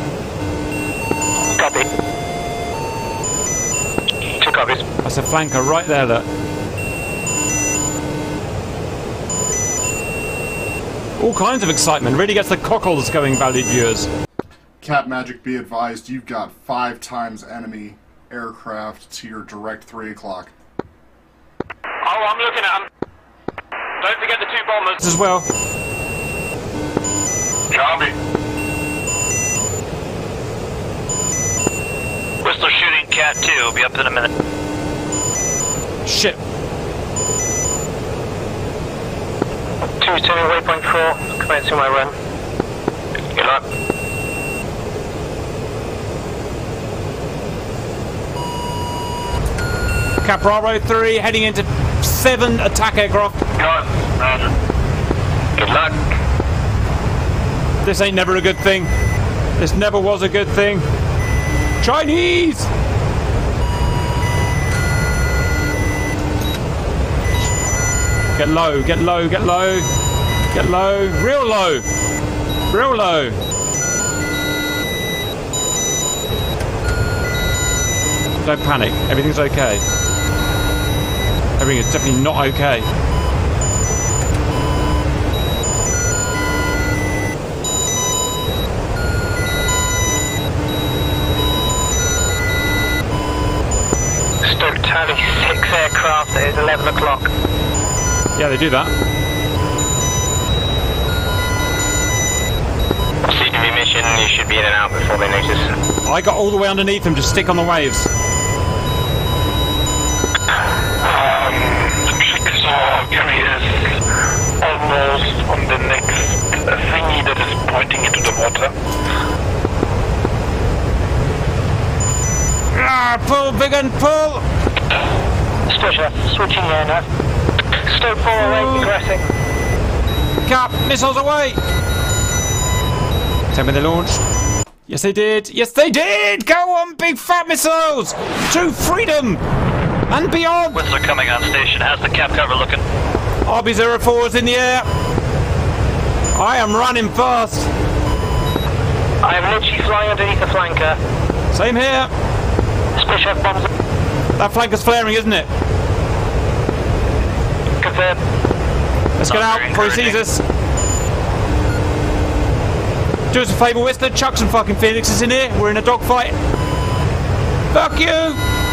Speaker 4: Copy. Two copies.
Speaker 2: That's a flanker right there, look. All kinds of excitement. Really gets the cockles going, valued viewers.
Speaker 7: Cap Magic, be advised, you've got five times enemy aircraft to your direct three o'clock.
Speaker 4: Oh, I'm looking at them. Don't forget the two bombers.
Speaker 2: As well.
Speaker 5: Copy. We're still shooting Cat two. We'll be up in a minute.
Speaker 2: Shit.
Speaker 6: two two, waypoint four, commencing my run.
Speaker 4: Good luck.
Speaker 2: Cap Bravo three heading into seven attack aircraft.
Speaker 5: Roger.
Speaker 4: Good luck.
Speaker 2: This ain't never a good thing. This never was a good thing. Chinese! Get low, get low, get low. Get low. Real low. Real low. Don't panic. Everything's okay. Everything is definitely not okay.
Speaker 6: Stoke tally six aircraft, it is eleven o'clock.
Speaker 2: Yeah, they do that.
Speaker 4: C T V mission, you should be in and out before they notice.
Speaker 2: I got all the way underneath them, just stick on the waves.
Speaker 5: Um, Jigsaw carriers almost on the next thingy that is pointing into the water.
Speaker 2: Ah, pull, big un, pull!
Speaker 6: Stusher, switching air now. Stoke four away, progressing.
Speaker 2: Cap, missiles away! Tell me they launched. Yes, they did. Yes, they did! Go on, big fat missiles! To freedom! And beyond!
Speaker 5: Whistler coming on station. How's the cap cover looking?
Speaker 2: R B zero four is in the air. I am running fast.
Speaker 6: I am literally flying underneath the flanker.
Speaker 2: Same here.
Speaker 6: Special bombs.
Speaker 2: That flanker's flaring, isn't it?
Speaker 6: Confirm.
Speaker 2: Let's get out before he sees us. Do us a favour, Whistler. Chuck some fucking Phoenixes in here. We're in a dogfight. Fuck you!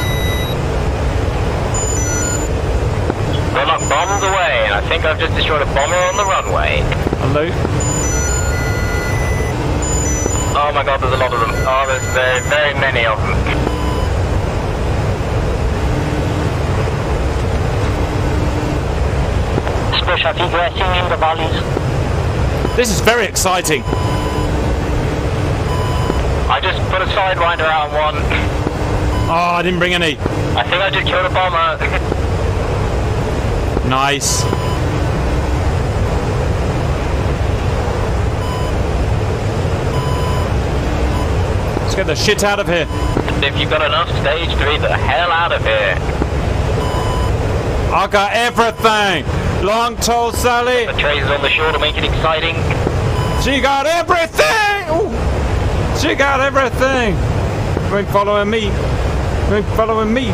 Speaker 4: Well, look, bombs away, and I think I've just destroyed a bomber on the runway.
Speaker 2: Hello?
Speaker 4: Oh my god, there's a lot of them. Oh, there's very, very many of them.
Speaker 6: Special egressing in the valleys.
Speaker 2: This is very exciting.
Speaker 4: I just put a sidewinder out on one.
Speaker 2: Oh, I didn't bring any.
Speaker 4: I think I just killed a bomber.
Speaker 2: Nice. Let's get the shit out of here.
Speaker 4: If you've got enough stage to be the hell out of here.
Speaker 2: I got everything. Long tall Sally.
Speaker 4: The trays on the shore to make it exciting.
Speaker 2: She got everything. Ooh. She got everything. You ain't following me. You ain't following me.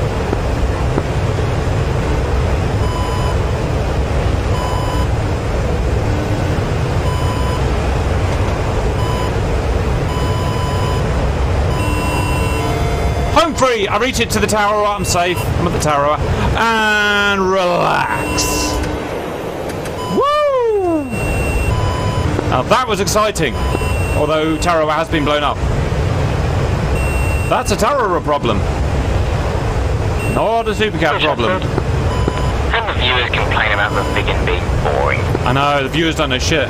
Speaker 2: Home free! I reach it to the tower, I'm safe. I'm at the tower. And relax. Woo! Now that was exciting. Although Tarawa has been blown up. That's a Tarawa problem. Not a Supercat problem.
Speaker 4: And the viewers complain about the big and being boring.
Speaker 2: I know, the viewers don't know shit.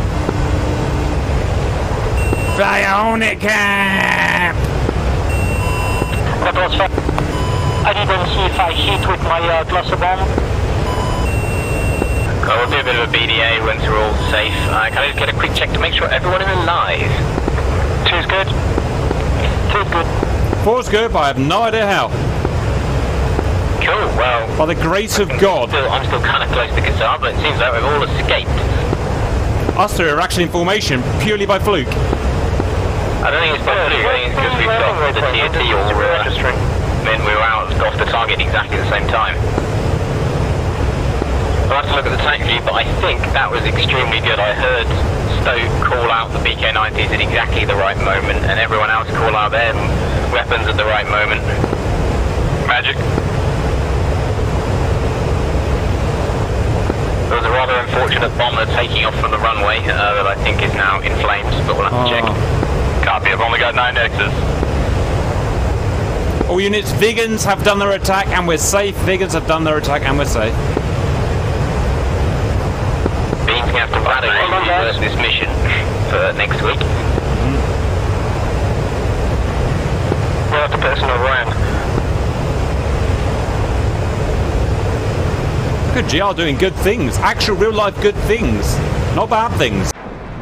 Speaker 2: Fly on it, Cap!
Speaker 6: That was fun. I didn't see if I hit with my uh, cluster bomb.
Speaker 4: Well, we'll do a bit of a B D A once we're all safe. Uh, can I just get a quick check to make sure everyone is alive?
Speaker 6: Two's good. Two's good.
Speaker 2: Four's good, but I have no idea how.
Speaker 4: Cool, well...
Speaker 2: By the grace of God.
Speaker 4: Still, I'm still kind of close to Qatar, but it seems like we've all escaped.
Speaker 2: Us three are actually in formation, purely by fluke.
Speaker 4: I don't think it's by fluke, I think it's because we've got the T N T all registering. Then we were out off the target exactly at the same time. I'll have to look at the tank view, but I think that was extremely good. I heard Stoke call out the B K nineties at exactly the right moment, and everyone else call out their weapons at the right moment. Magic. There was a rather unfortunate bomber taking off from the runway uh, that I think is now in flames, but we'll have to
Speaker 2: Oh.
Speaker 4: check. Copy, I've only got nine X's.
Speaker 2: All units, Vegans have done their attack and we're safe. Vegans have done their attack and we're safe.
Speaker 4: Beans going to have to plan a this mission for next week.
Speaker 2: Mm-hmm.
Speaker 4: We'll have to put us in a ram.
Speaker 2: Look at G R doing good things. Actual real life good things. Not bad things.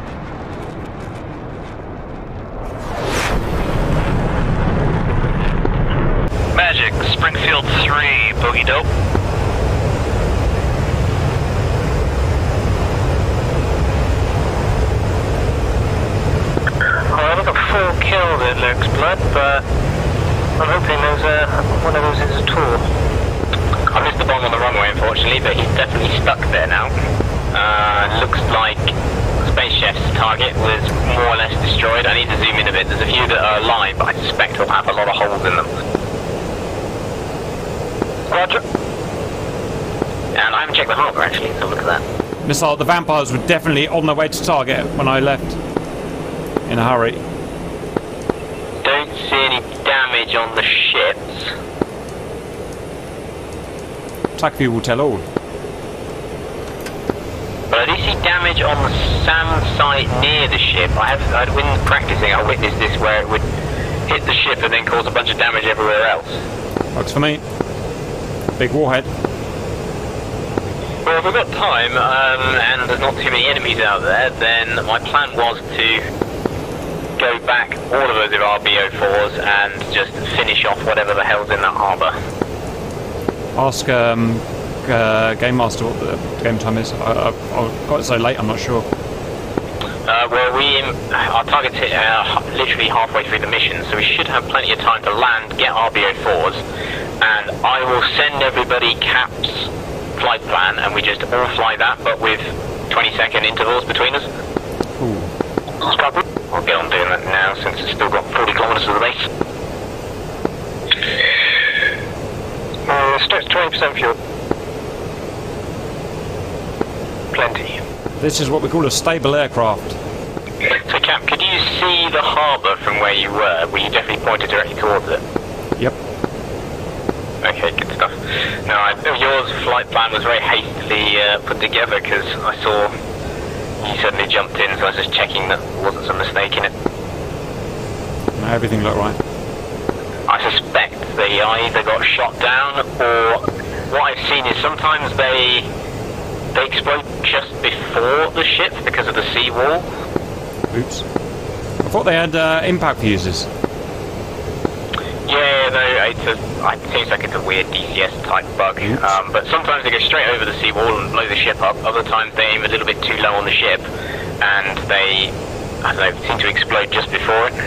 Speaker 5: Magic, Springfield three, Bogey Dope.
Speaker 6: Well, I've got four killed, it looks, Blood, but I'm hoping there's uh, one of those is a tour.
Speaker 4: I missed the bomb on the runway, unfortunately, but he's definitely stuck there now. Uh, looks like Space Chef's target was more or less destroyed. I need to zoom in a bit. There's a few that are alive, but I suspect he'll have a lot of holes in them. Roger. And I haven't checked the harbour, actually, so look at that.
Speaker 2: Missile, the vampires were definitely on their way to target when I left. In a hurry.
Speaker 4: Don't see any damage on the ships.
Speaker 2: Attack view will tell all.
Speaker 4: But I do see damage on the SAM site near the ship. I have, I'd been practicing, I witnessed this where it would hit the ship and then cause a bunch of damage everywhere else.
Speaker 2: Works for me. Big warhead.
Speaker 4: Well, if we've got time, um, and there's not too many enemies out there, then my plan was to go back all of those R B O fours and just finish off whatever the hell's in that harbour.
Speaker 2: Ask um, uh, Game Master what the game time is. I, I, I got it so late, I'm not sure.
Speaker 4: Uh, well, we um, our target's hit uh, literally halfway through the mission, so we should have plenty of time to land, get R B O fours, and I will send everybody Cap's flight plan, and we just all fly that, but with twenty second intervals between us.
Speaker 2: Ooh.
Speaker 4: I'll get on doing that now, since it's still got forty kilometres to the base. Uh, Stoke's twenty percent fuel. Plenty.
Speaker 2: This is what we call a stable aircraft.
Speaker 4: So, Cap, could you see the harbour from where you were? Were you definitely pointed directly towards it?
Speaker 2: Yep.
Speaker 4: Okay, good stuff. No, I, yours flight plan was very hastily uh, put together because I saw you suddenly jumped in, so I was just checking that there wasn't some mistake in it.
Speaker 2: No, everything looked right.
Speaker 4: I suspect they either got shot down, or what I've seen is sometimes they they explode just before the ship because of the seawall.
Speaker 2: Oops. I thought they had uh, impact fuses.
Speaker 4: Yeah, no, it's a, it seems like it's a weird D C S type bug. Um, but sometimes they go straight over the seawall and blow the ship up. Other times they aim a little bit too low on the ship, and they, I don't know, seem to explode just before it.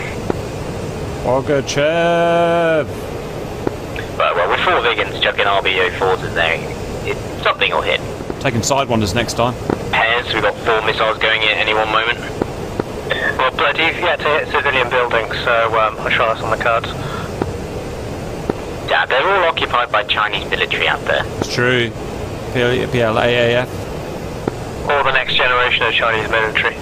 Speaker 2: Bogachev!
Speaker 4: But well, with four Vegans chucking R B O fours in there, it, something will hit.
Speaker 2: Taking sidewinders next time.
Speaker 4: Pairs, we've got four missiles going in at any one moment.
Speaker 6: Well, Blood, you've yet to hit civilian buildings, so um, I'll show us on the cards.
Speaker 4: Yeah, they're all occupied by Chinese military out there.
Speaker 2: It's true. P L A A F.
Speaker 6: Or the next generation of Chinese military.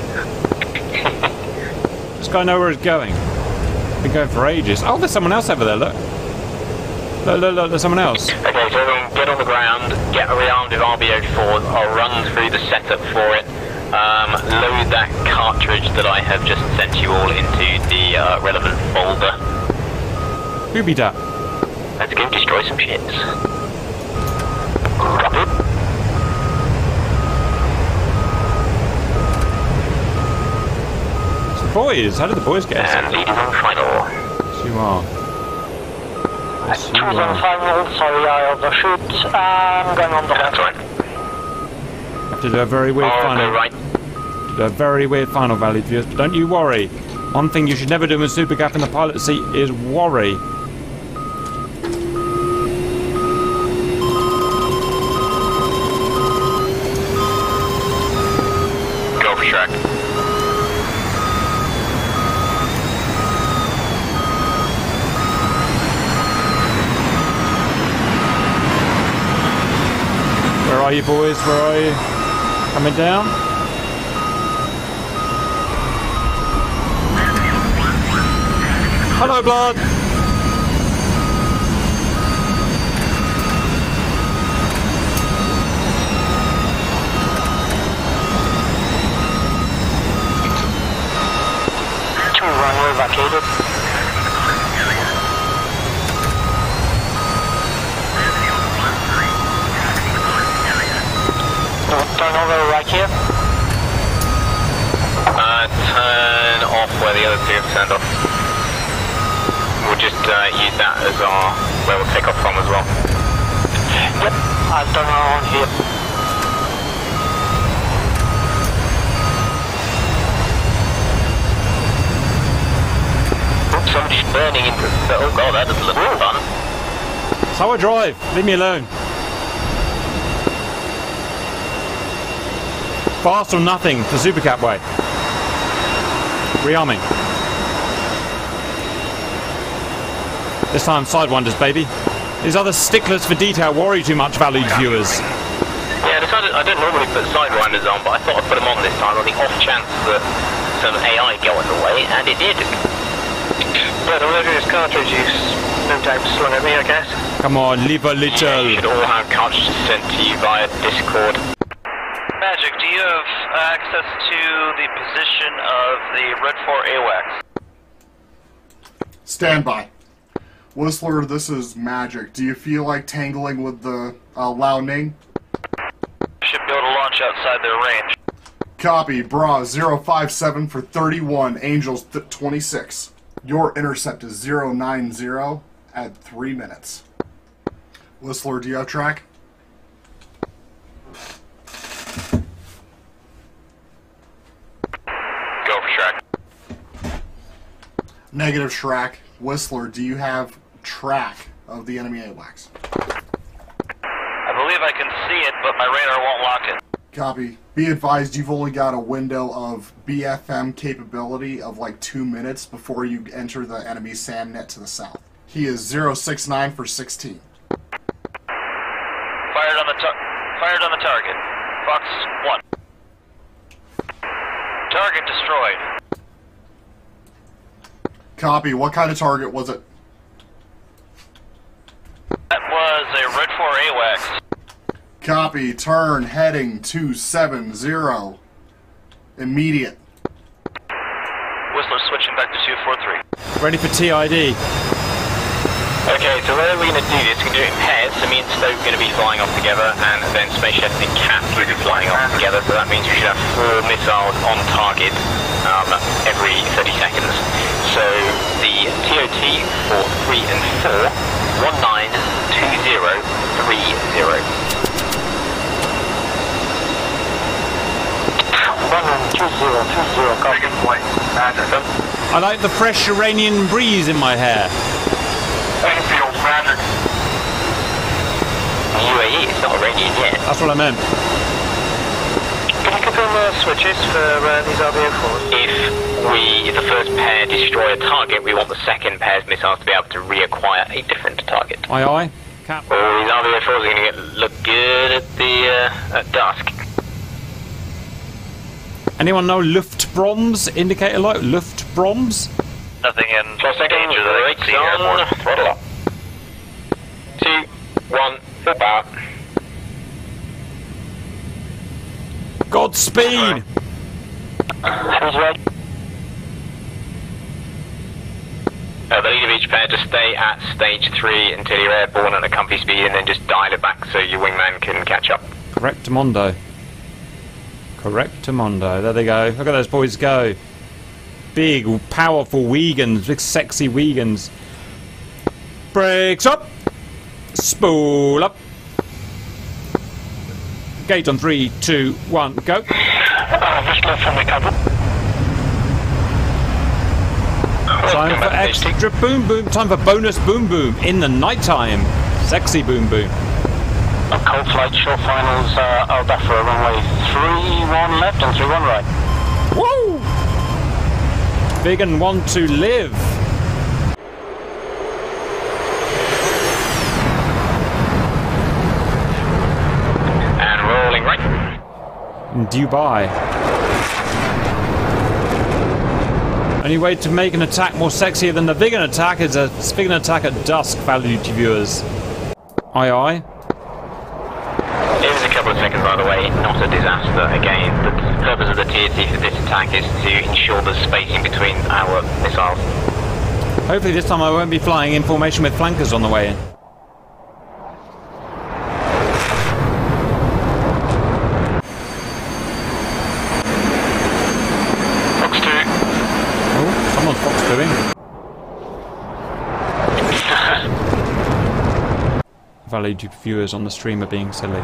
Speaker 2: This guy know where he's going. Been going for ages. Oh, there's someone else over there, look. Look, look, look, there's someone else.
Speaker 4: Okay, so everyone get on the ground, get rearmed with R B O fours, I'll run through the setup for it, um, load that cartridge that I have just sent you all into the uh, relevant folder.
Speaker 2: Who be that?
Speaker 4: Let's go destroy some ships. Copy.
Speaker 2: It's the boys. How did the boys get us?
Speaker 4: And leaders on final.
Speaker 2: Yes, you are. Yes, you
Speaker 6: Choose on
Speaker 2: are.
Speaker 6: final, sorry I overshoot. I'm going on the
Speaker 4: That's
Speaker 6: left.
Speaker 4: right.
Speaker 2: Have to do a very weird
Speaker 4: I'll
Speaker 2: final.
Speaker 4: go right.
Speaker 2: To do a very weird final, valued viewers. But don't you worry. One thing you should never do in a super gap in the pilot seat is worry.
Speaker 4: Go for track.
Speaker 2: Where are you, boys? Where are you? Coming down? Hello, blood!
Speaker 6: Two runway vacated. Turn over right here.
Speaker 4: Uh, turn off where the other two have turned off. We'll just uh, use that as our where we'll take off from as well.
Speaker 6: Yep, I'll turn around here.
Speaker 4: Oh, somebody's burning into the... Oh god, that doesn't look fun.
Speaker 2: So I drive. Leave me alone. Fast or nothing, the supercap way. Rearming. This time sidewinders, baby. These other sticklers for detail worry too much, valued viewers.
Speaker 4: Yeah, I decided I don't normally put sidewinders on, but I thought I'd put them on this time on the off chance that some A I got in the way, and it did.
Speaker 5: Yeah, the luxurious cartridge use, no doubt slung at me, I guess.
Speaker 2: Come on, live a little.
Speaker 4: Yeah, you should all have cartridges sent to you via Discord.
Speaker 5: Magic, do you have access to the position of the Red four AWACS?
Speaker 7: Stand by. Whistler, this is Magic. Do you feel like tangling with the uh, Lao Ning?
Speaker 5: Should be able to launch outside their range.
Speaker 7: Copy. Bra zero five seven for thirty-one. Angels th twenty-six. Your intercept is zero nine zero at three minutes. Whistler, do you have track?
Speaker 4: Go for track.
Speaker 7: Negative, Shrek. Whistler, do you have track of the enemy AWACS?
Speaker 5: I believe I can see it, but my radar won't lock it.
Speaker 7: Copy. Be advised, you've only got a window of B F M capability of like two minutes before you enter the enemy SAM net to the south. He is zero six nine for sixteen.
Speaker 5: Fired on the tar- fired on the target. Fox one. Target destroyed.
Speaker 7: Copy. What kind of target was it?
Speaker 5: That was a Red four AWACS.
Speaker 7: Copy. Turn heading two seven zero. Immediate.
Speaker 5: Whistler switching back to two four three.
Speaker 2: Ready for T I D.
Speaker 4: Okay, so where are we going to do this? We're going to do it in pairs, so me and Stoke are going to be flying off together, and then Space Chef and Cat will be flying off together, so that means we should have four missiles on target um, every thirty seconds. So the T O T for three and four, one nine two zero three zero.
Speaker 6: one nine two zero two zero, copy.
Speaker 2: I like the fresh Iranian breeze in my hair.
Speaker 5: Enfield, Magic.
Speaker 4: U A E, it's not Iranian yet.
Speaker 2: That's what I meant.
Speaker 5: Can you confirm the switches for uh, these R B O fours?
Speaker 4: If we, if the first pair destroy a target, we want the second pair's missiles to be able to reacquire a different target.
Speaker 2: Aye aye. Cap.
Speaker 4: Or these R B O fours are going to get look good at the uh, at dusk.
Speaker 2: Anyone know Luftbroms indicator light? Luftbroms?
Speaker 5: Nothing in
Speaker 4: twelve seconds,
Speaker 5: danger that I can see
Speaker 4: on,
Speaker 5: airborne.
Speaker 4: throttle up. Two, one, full power.
Speaker 2: Godspeed!
Speaker 6: Who's ready?
Speaker 4: Uh, the lead of each pair to stay at stage three until you're airborne at a comfy speed, and then just dial it back so your wingman can catch up.
Speaker 2: Correctamundo. Correctamundo. There they go. Look at those boys go. Big, powerful Wiegans. Big, sexy Wiegans. Brakes up. Spool up. Gate on three, two, one, go.
Speaker 6: Uh, just left from the cover.
Speaker 2: Time for extra boom boom. Time for bonus boom boom in the nighttime. Sexy boom boom.
Speaker 6: Cold flight short finals uh, Alpha for a runway three one left and three one right.
Speaker 2: Woo! Big and want to live.
Speaker 4: And rolling right.
Speaker 2: In Dubai. Only way to make an attack more sexier than the Vigan attack is a Vigan attack at dusk, valued viewers. Aye aye.
Speaker 4: It was a couple of seconds, by the way, not a disaster. Again, the purpose of the T S C for this attack is to ensure there's spacing between our missiles.
Speaker 2: Hopefully this time I won't be flying in formation with flankers on the way in.
Speaker 6: Fox two.
Speaker 2: Oh, someone's Fox doing. Valued viewers on the stream are being silly.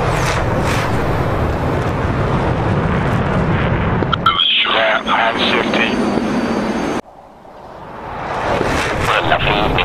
Speaker 6: Yeah, hand shifting. What a lovely evening.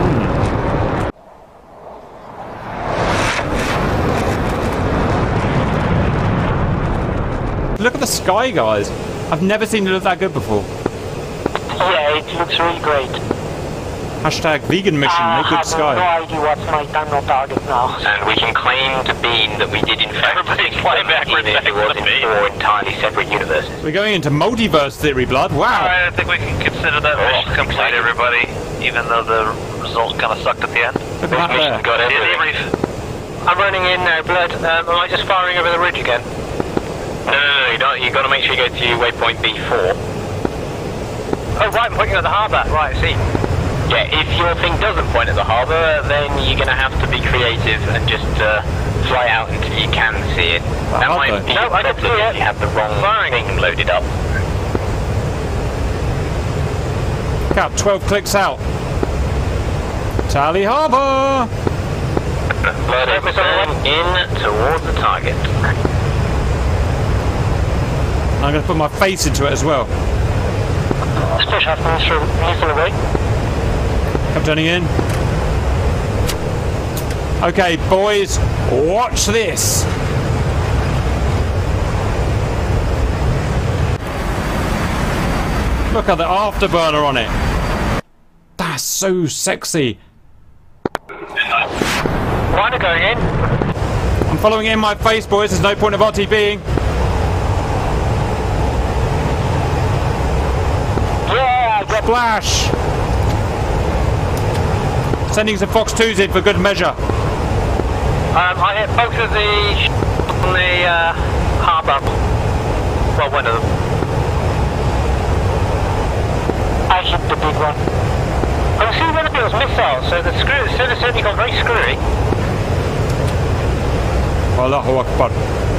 Speaker 2: Look at the sky, guys. I've never seen it look that good before.
Speaker 6: Yeah, it looks really great.
Speaker 2: Hashtag vegan mission,
Speaker 6: I
Speaker 2: make good
Speaker 6: have
Speaker 2: sky.
Speaker 6: no idea what's my time on target now.
Speaker 4: And we can claim to Bean that we did in fact
Speaker 5: Everybody's flying backwards
Speaker 4: even if it was
Speaker 5: back to
Speaker 4: in
Speaker 5: Bean.
Speaker 4: four entirely separate universes.
Speaker 2: We're going into multiverse theory, blood. Wow.
Speaker 5: Alright, I think we can consider that mission complete, everybody, even though the result kind of sucked at the end.
Speaker 2: Look at that there.
Speaker 4: Got
Speaker 5: See you,
Speaker 4: everything.
Speaker 5: debrief.
Speaker 4: I'm running in now, Blood. Um, am I just firing over the ridge again? No, no, no, you don't. You got to make sure you go to waypoint B four. Oh, right, I'm pointing at the harbour. Right, I see. Yeah, if your thing doesn't point at the harbour, then you're going to have to be creative and just uh, fly out until you can see it.
Speaker 2: Well,
Speaker 4: that
Speaker 2: harbour.
Speaker 4: might be
Speaker 6: No,
Speaker 4: a
Speaker 6: I can
Speaker 4: problem
Speaker 6: see
Speaker 4: if
Speaker 6: it.
Speaker 4: you have the wrong
Speaker 6: Firing.
Speaker 4: thing loaded up.
Speaker 2: Cap, twelve clicks out. Tally Harbour!
Speaker 4: Blood is turning in towards the target.
Speaker 2: I'm going to put my face into it as well.
Speaker 6: Push half missile missile away.
Speaker 2: I'm turning in. Okay, boys, watch this. Look at the afterburner on it. That's so sexy.
Speaker 6: One going in.
Speaker 2: I'm following in my face, boys. There's no point of RTBing.
Speaker 6: Yeah, I got
Speaker 2: Splash. Sending some Fox twos in for good measure.
Speaker 6: Um, I hit both of the sh on the uh, harbour. Well, one of them. I hit the big one. I'm seeing one of those missiles, so the screw, so the certainly got very screwy.
Speaker 2: Allahu Akbar.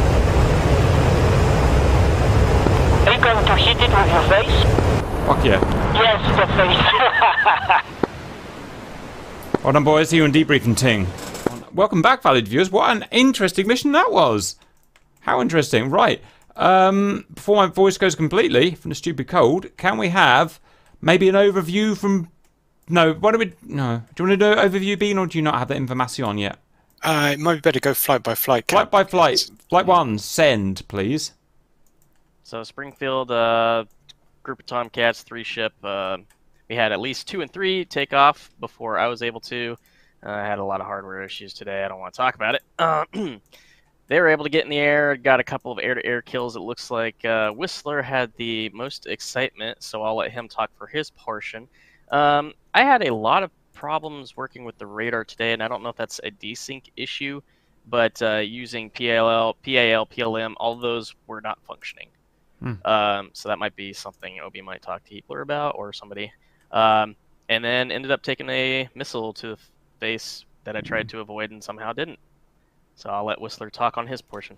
Speaker 6: Are you going to hit it with your face?
Speaker 2: Fuck yeah.
Speaker 6: Yes, the face.
Speaker 2: Well done, boys. See you in Debrief and Ting. Welcome back, valued viewers. What an interesting mission that was. How interesting. Right. Um, before my voice goes completely from the stupid cold, can we have maybe an overview from... No, why don't we... No. Do you want to do an overview, Bean, or do you not have that information yet?
Speaker 3: Uh, it might be better to go flight by flight.
Speaker 2: Flight
Speaker 3: Cap.
Speaker 2: by flight. Flight one, send, please.
Speaker 11: So Springfield, uh, group of Tomcats, three ship. Uh, we had at least two and three take off before I was able to. Uh, I had a lot of hardware issues today. I don't want to talk about it. Uh, they were able to get in the air, got a couple of air-to-air kills. It looks like uh, Whistler had the most excitement, so I'll let him talk for his portion. Um, I had a lot of problems working with the radar today, and I don't know if that's a desync issue, but uh, using P A L, P A L, P L M, all of those were not functioning.
Speaker 2: Hmm.
Speaker 11: Um, so that might be something Obi might talk to Heepler about or somebody. Um, and then ended up taking a missile to the face that I tried to avoid and somehow didn't. So I'll let Whistler talk on his portion.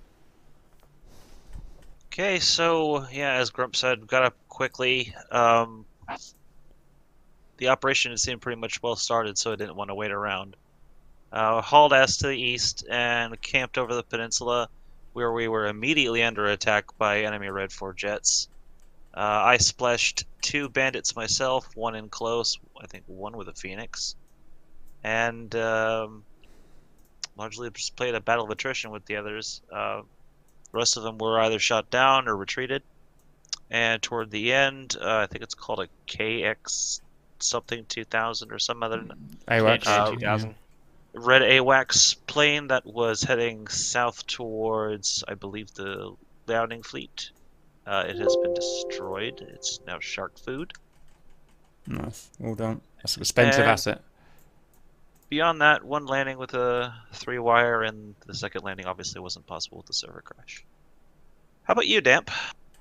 Speaker 10: Okay, so yeah, as Grump said, got up quickly. Um, the operation had seemed pretty much well started, so I didn't want to wait around. Uh, hauled ass to the east and camped over the peninsula, where we were immediately under attack by enemy Red four jets. Uh, I splashed two bandits myself, one in close, I think one with a Phoenix, and um, largely just played a battle of attrition with the others. Uh, the rest of them were either shot down or retreated. And toward the end, uh, I think it's called a K X something two thousand or some other
Speaker 2: AWACS.
Speaker 11: Uh, two thousand.
Speaker 10: red AWACS plane that was heading south towards, I believe, the Liaoning fleet. Uh, it has been destroyed. It's now shark food.
Speaker 2: Nice. Well done. That's an expensive
Speaker 10: And
Speaker 2: asset.
Speaker 10: Beyond that, one landing with a three wire, and the second landing obviously wasn't possible with the server crash. How about you, Damp?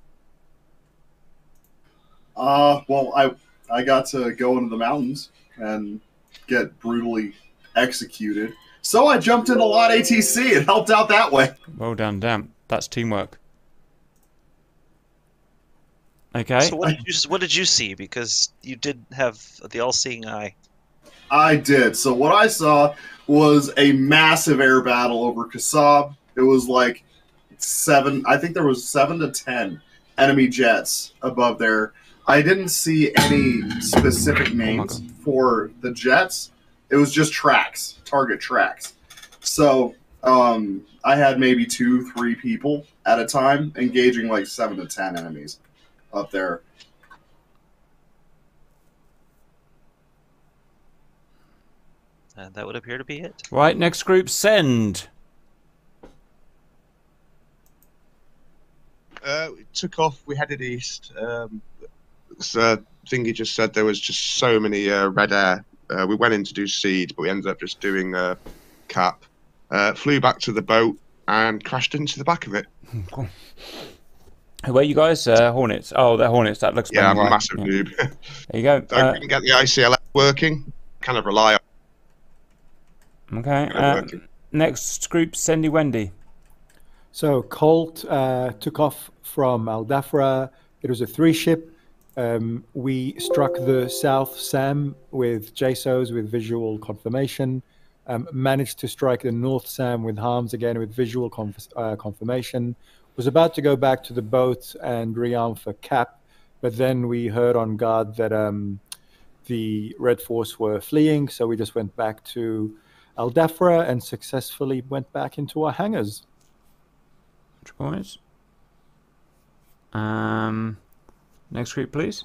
Speaker 7: Uh, well, I I got to go into the mountains and get brutally executed. So I jumped into Lot A T C and helped out that way.
Speaker 2: Well done, Damp. That's teamwork. Okay.
Speaker 10: So what did you what did you see? Because you did have the all-seeing eye.
Speaker 7: I did. So what I saw was a massive air battle over Kasab. It was like seven. I think there was seven to ten enemy jets above there. I didn't see any specific names oh for the jets. It was just tracks, target tracks. So um, I had maybe two, three people at a time engaging like seven to ten enemies up there.
Speaker 10: And that would appear to be it.
Speaker 2: Right, next group, send.
Speaker 12: Uh, we took off, we headed east. Um, so Thingy just said there was just so many uh, red air. Uh, we went in to do seed, but we ended up just doing uh, cap. Uh, flew back to the boat and crashed into the back of it.
Speaker 2: Cool. Where are you guys? Uh, Hornets. Oh, they're Hornets. That looks
Speaker 12: yeah, I'm
Speaker 2: right.
Speaker 12: a massive
Speaker 2: yeah.
Speaker 12: noob.
Speaker 2: There you go.
Speaker 12: So
Speaker 2: uh,
Speaker 12: we can get the I C L F working. Kind of rely on.
Speaker 2: Okay. Uh, next group, Sendy Wendy.
Speaker 13: So Colt uh, took off from Al Dafra. It was a three-ship. Um, we struck the South Sam with J S Os with visual confirmation. Um, managed to strike the North Sam with harms again with visual conf uh, confirmation. Was about to go back to the boat and rearm for cap, but then we heard on guard that um, the Red Force were fleeing, so we just went back to Al Dafra and successfully went back into our hangars.
Speaker 2: Points. Um, next group, please.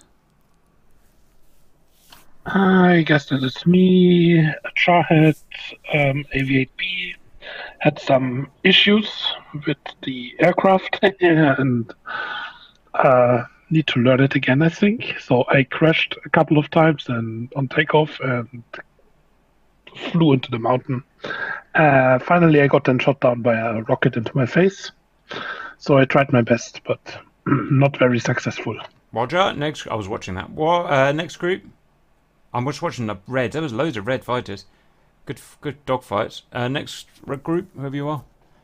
Speaker 14: I guess that is me. Charhead, um, A V eight B had some issues with the aircraft and uh, need to learn it again, I think. So I crashed a couple of times and on takeoff and flew into the mountain. Uh, finally, I got then shot down by a rocket into my face. So I tried my best, but not very successful.
Speaker 2: Roger. Next, I was watching that. What? Uh, next group. I'm just watching the red. There was loads of red fighters. Good, good dog fights. Uh, next group, whoever you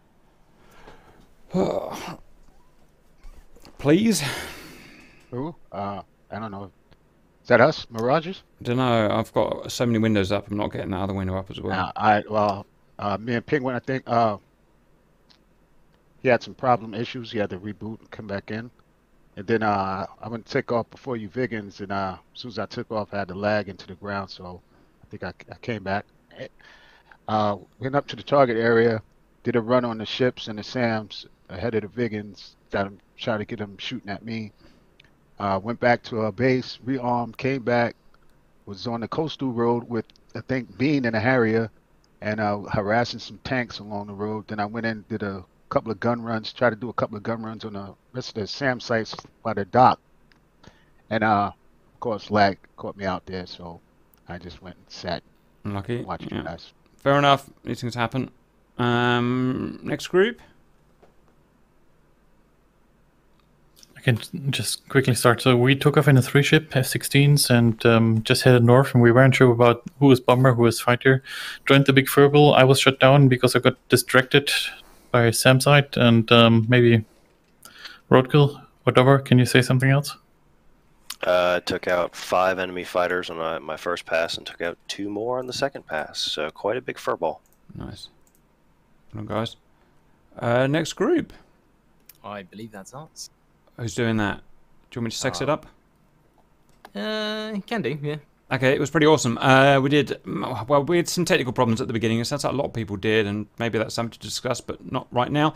Speaker 2: are. Please.
Speaker 15: Who? Uh, I don't know. Is that us, Mirages?
Speaker 2: I don't know. I've got so many windows up. I'm not getting that other window up as well.
Speaker 15: Uh, I well, uh, me and Penguin, I think. Uh, he had some problem issues. He had to reboot and come back in. And then uh, I went to take off before you Viggins, and uh, as soon as I took off, I had to lag into the ground. So I think I, I came back. Uh, went up to the target area, did a run on the ships and the SAMs ahead of the Viggins. Got them, tried to get them shooting at me. Uh, went back to our base, rearmed, came back, was on the coastal road with, I think, Bean and a Harrier, and uh, harassing some tanks along the road. Then I went in, did a couple of gun runs, tried to do a couple of gun runs on the rest of the SAM sites by the dock. And, uh, of course, lag caught me out there, so I just went and sat.
Speaker 2: Lucky.
Speaker 15: Watched
Speaker 2: yeah.
Speaker 15: you guys.
Speaker 2: Fair enough. These things happen. Um, next group.
Speaker 16: I can just quickly start. So we took off in a three-ship F sixteens and um, just headed north, and we weren't sure about who was bomber, who was fighter. Joined the big Furball. I was shut down because I got distracted by Sam site and um, maybe Roadkill, whatever. Can you say something else?
Speaker 17: Uh, took out five enemy fighters on my, my first pass and took out two more on the second pass. So quite a big furball.
Speaker 2: Nice. Well, guys. Uh, next group.
Speaker 18: I believe that's us.
Speaker 2: Who's doing that? Do you want me to sex
Speaker 18: Uh,
Speaker 2: it up?
Speaker 18: Uh, can do, yeah.
Speaker 2: Okay, it was pretty awesome. Uh, we did, well, we had some technical problems at the beginning. It sounds like a lot of people did, and maybe that's something to discuss, but not right now.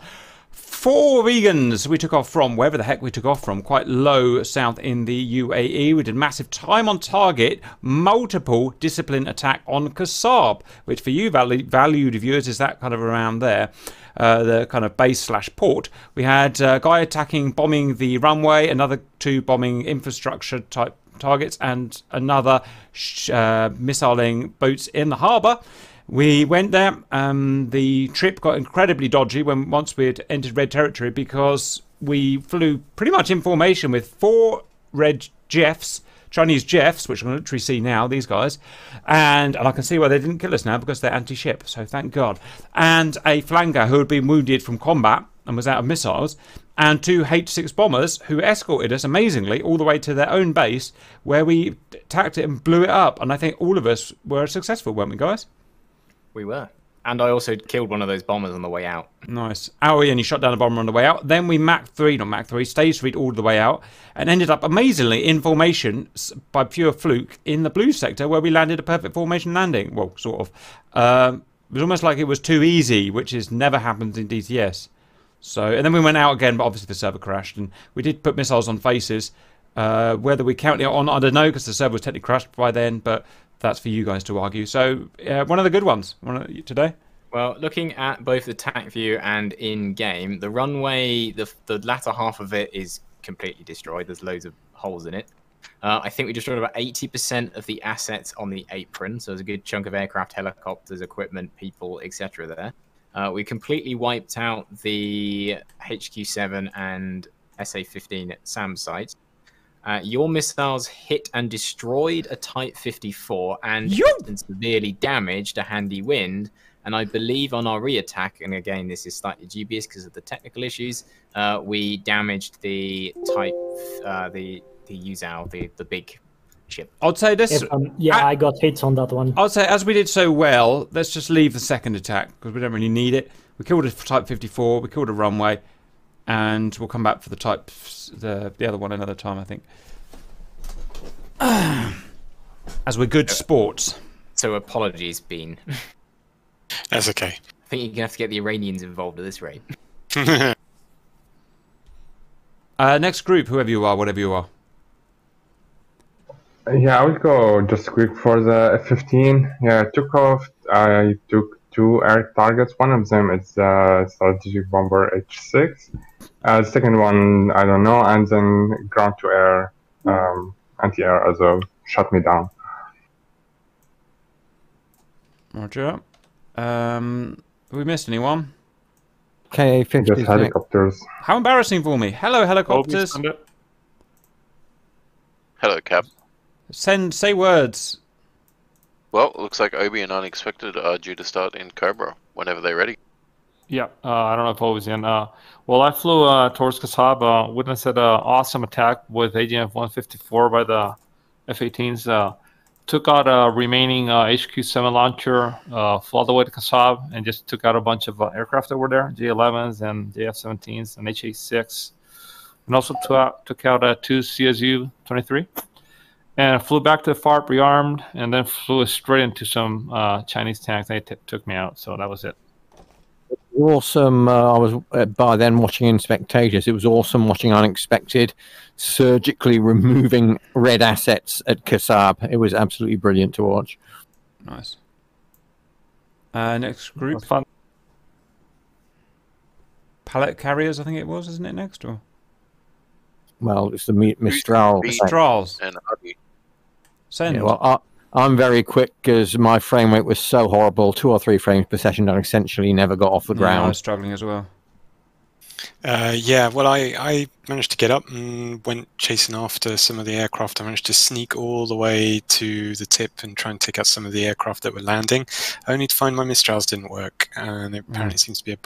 Speaker 2: Four vegans we took off from, wherever the heck we took off from, quite low south in the U A E. We did massive time on target, multiple discipline attack on Kasab, which for you valued, valued viewers is that kind of around there. Uh, the kind of base slash port. We had a guy attacking, bombing the runway, another two bombing infrastructure type targets, and another sh uh, missiling boats in the harbour. We went there. Um, the trip got incredibly dodgy when once we had entered red territory, because we flew pretty much in formation with four red Jeffs, Chinese Jeffs, which I can literally see now, these guys, and, and I can see why they didn't kill us now, because they're anti-ship, so thank God, and a flanker who had been wounded from combat and was out of missiles, and two H six bombers who escorted us amazingly all the way to their own base, where we attacked it and blew it up, and I think all of us were successful, weren't we, guys?
Speaker 18: We were. And I also killed one of those bombers on the way out.
Speaker 2: Nice. Oh, yeah, and you shot down a bomber on the way out. Then we Mach three, not Mach three, stage three all the way out, and ended up amazingly in formation by pure fluke in the blue sector, where we landed a perfect formation landing. Well, sort of. Um, it was almost like it was too easy, which is never happens in D C S. So, and then we went out again, but obviously the server crashed, and we did put missiles on faces. Uh, whether we counted it on, I don't know, because the server was technically crashed by then, but that's for you guys to argue. So, uh, one of the good ones one of, today.
Speaker 18: Well, looking at both the tac view and in-game, the runway, the, the latter half of it is completely destroyed. There's loads of holes in it. Uh, I think we destroyed about eighty percent of the assets on the apron, so there's a good chunk of aircraft, helicopters, equipment, people, et cetera there. Uh, we completely wiped out the H Q seven and S A fifteen at SAM site. Uh, your missiles hit and destroyed a Type fifty-four and, and severely damaged a Handy Wind. And I believe on our re-attack, and again, this is slightly dubious because of the technical issues, uh, we damaged the Type, uh, the the Yuzhou, the the big ship.
Speaker 2: I'd say this.
Speaker 19: If, um, yeah, I, I got hits on that one.
Speaker 2: I'd say as we did so well, let's just leave the second attack because we don't really need it. We killed a Type fifty-four, we killed a runway, and we'll come back for the Type the the other one another time, I think. As we're good sports.
Speaker 18: So apologies, Bean.
Speaker 3: That's okay.
Speaker 18: I think you're gonna have to get the Iranians involved at this rate.
Speaker 2: uh, next group, whoever you are, whatever you are.
Speaker 20: Yeah, I would go just quick for the F fifteen. Yeah, I took off. I took two air targets. One of them is uh, strategic bomber H six. Uh, the second one, I don't know. And then ground to air, um, anti-air as well, shut me down.
Speaker 2: Roger. Um, have we missed anyone?
Speaker 20: K A fifty. Just helicopters.
Speaker 2: How embarrassing for me. Hello, helicopters.
Speaker 21: Hello, Cap.
Speaker 2: Send, say words.
Speaker 21: Well, it looks like Obi and Unexpected are due to start in Cobra whenever they're ready.
Speaker 22: Yeah, uh, I don't know if Obi's in. Uh, well, I flew uh, towards Kasab, uh, witnessed an uh, awesome attack with A G F one fifty-four by the F eighteens. Uh, took out a remaining uh, H Q seven launcher, uh, flew all the way to Kasab, and just took out a bunch of uh, aircraft that were there, J elevens and J F seventeens and H A six. And also took out, took out uh, two C S U twenty-three. And flew back to the F A R P rearmed, and then flew straight into some uh, Chinese tanks. They t took me out, so that was it.
Speaker 23: Awesome. Uh, I was uh, by then watching in spectators. It was awesome watching Unexpected surgically removing red assets at Kasab. It was absolutely brilliant to watch.
Speaker 2: Nice. Uh, next group.
Speaker 22: Fun.
Speaker 2: Pallet carriers, I think it was, isn't it? Next or?
Speaker 23: Well, it's the Mistral.
Speaker 2: Mistrals.
Speaker 21: And Hubby.
Speaker 2: Send.
Speaker 23: Yeah, well, I, I'm very quick because my frame rate was so horrible. Two or three frames per session, and essentially never got off the
Speaker 2: Yeah,
Speaker 23: ground.
Speaker 2: I was struggling as well.
Speaker 3: Uh, yeah, well, I, I managed to get up and went chasing after some of the aircraft. I managed to sneak all the way to the tip and try and take out some of the aircraft that were landing, only to find my Mistrals didn't work, and it apparently seems to be a bug.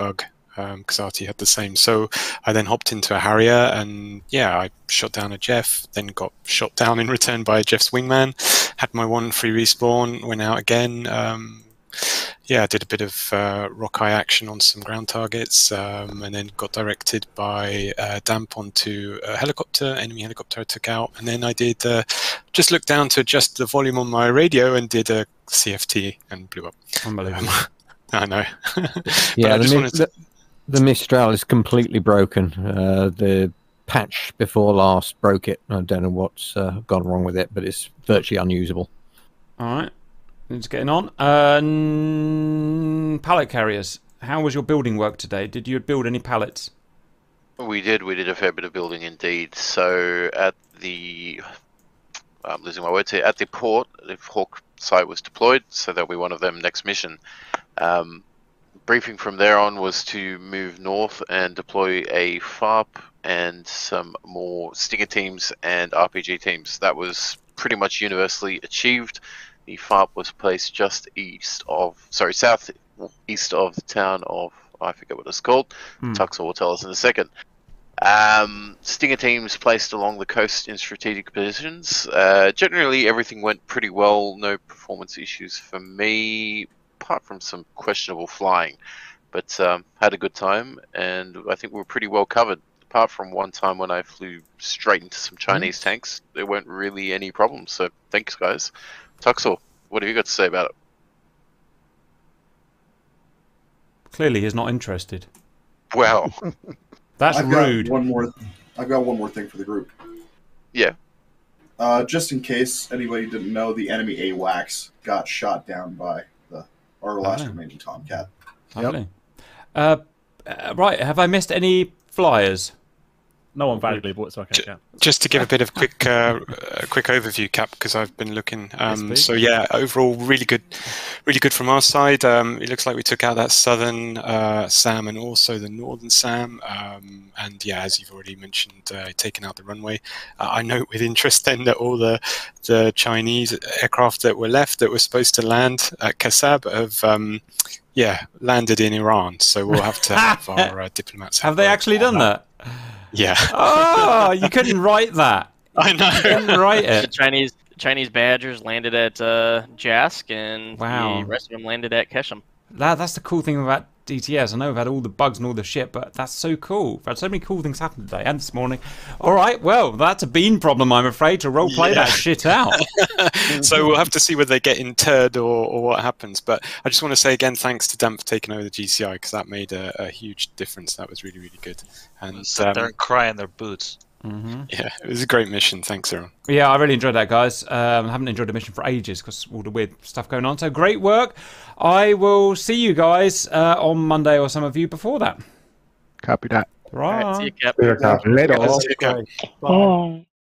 Speaker 3: Um, Kasati had the same. So I then hopped into a Harrier, and yeah, I shot down a Jeff, then got shot down in return by Jeff's wingman, had my one free respawn, went out again. Um, yeah, I did a bit of uh, rock-eye action on some ground targets, um, and then got directed by uh, Damp onto a helicopter, enemy helicopter I took out, and then I did uh, just looked down to adjust the volume on my radio and did a C F T and blew up.
Speaker 2: Unbelievable.
Speaker 3: Um, I know.
Speaker 23: Yeah,
Speaker 3: I
Speaker 23: the,
Speaker 3: just
Speaker 23: mi-
Speaker 3: wanted to-
Speaker 23: the, the Mistral is completely broken. Uh, the patch before last broke it. I don't know what's uh, gone wrong with it, but it's virtually unusable.
Speaker 2: All right. It's getting on. Uh, n- pallet carriers. How was your building work today? Did you build any pallets?
Speaker 21: We did. We did a fair bit of building indeed. So at the, I'm losing my words here. At the port, the Hawk site was deployed, so that'll be one of them next mission. Um, briefing from there on was to move north and deploy a F A R P and some more Stinger teams and R P G teams. That was pretty much universally achieved. The F A R P was placed just east of, sorry, south east of the town of, I forget what it's called.
Speaker 2: Hmm.
Speaker 21: Tuxel will tell us in a second. Um, Stinger teams placed along the coast in strategic positions. Uh, generally, everything went pretty well. No performance issues for me, apart from some questionable flying. But um, had a good time, and I think we were pretty well covered. Apart from one time when I flew straight into some Chinese mm. tanks, there weren't really any problems. So thanks, guys. Tuxel, what have you got to say about it?
Speaker 2: Clearly, he's not interested.
Speaker 21: Well,
Speaker 2: that's
Speaker 7: I've
Speaker 2: rude.
Speaker 7: Got one more. I've got one more thing for the group.
Speaker 21: Yeah.
Speaker 7: Uh, just in case anybody didn't know, the enemy AWACS got shot down by the our last
Speaker 2: Oh.
Speaker 7: remaining Tomcat.
Speaker 2: Lovely. Uh, uh, right, have I missed any flyers?
Speaker 1: No one valuably bought, so I can't count.
Speaker 3: Just to give a bit of quick, uh, a quick overview, Cap, because I've been looking. Um,
Speaker 2: please.
Speaker 3: so yeah, overall, really good, really good from our side. Um, it looks like we took out that southern uh, SAM and also the northern SAM. Um, and yeah, as you've already mentioned, uh, taking out the runway. Uh, I note with interest then that all the the Chinese aircraft that were left that were supposed to land at Kasab have. Um, yeah, landed in Iran. So we'll have to have our uh, diplomats.
Speaker 2: Have they actually done that?
Speaker 3: Yeah.
Speaker 2: Oh, you couldn't write that.
Speaker 3: I know.
Speaker 2: You couldn't write
Speaker 11: The
Speaker 2: it.
Speaker 11: Chinese Chinese Badgers landed at uh, Jask, and
Speaker 2: Wow.
Speaker 11: the rest of them landed at Keshem.
Speaker 2: That, that's the cool thing about D T S. I know we've had all the bugs and all the shit, but that's so cool. We've had so many cool things happen today and this morning. All right, well, that's a bean problem, I'm afraid, to roleplay
Speaker 3: Yeah.
Speaker 2: that shit out.
Speaker 3: So we'll have to see whether they get interred or, or what happens. But I just want to say again, thanks to Damp for taking over the G C I, because that made a, a huge difference. That was really, really good. And
Speaker 10: Sit there
Speaker 3: um,
Speaker 10: and cry in their boots.
Speaker 2: Mm-hmm.
Speaker 3: yeah, it was a great mission. Thanks, everyone.
Speaker 2: Yeah, I really enjoyed that, guys. Um, I haven't enjoyed the mission for ages because all the weird stuff going on. So great work. I will see you guys uh, on Monday, or some of you before that.
Speaker 15: Copy that.
Speaker 2: Right.
Speaker 11: All right, see you, Cap.
Speaker 15: See you, Cap. Later.
Speaker 3: See you, Cap.
Speaker 14: Oh.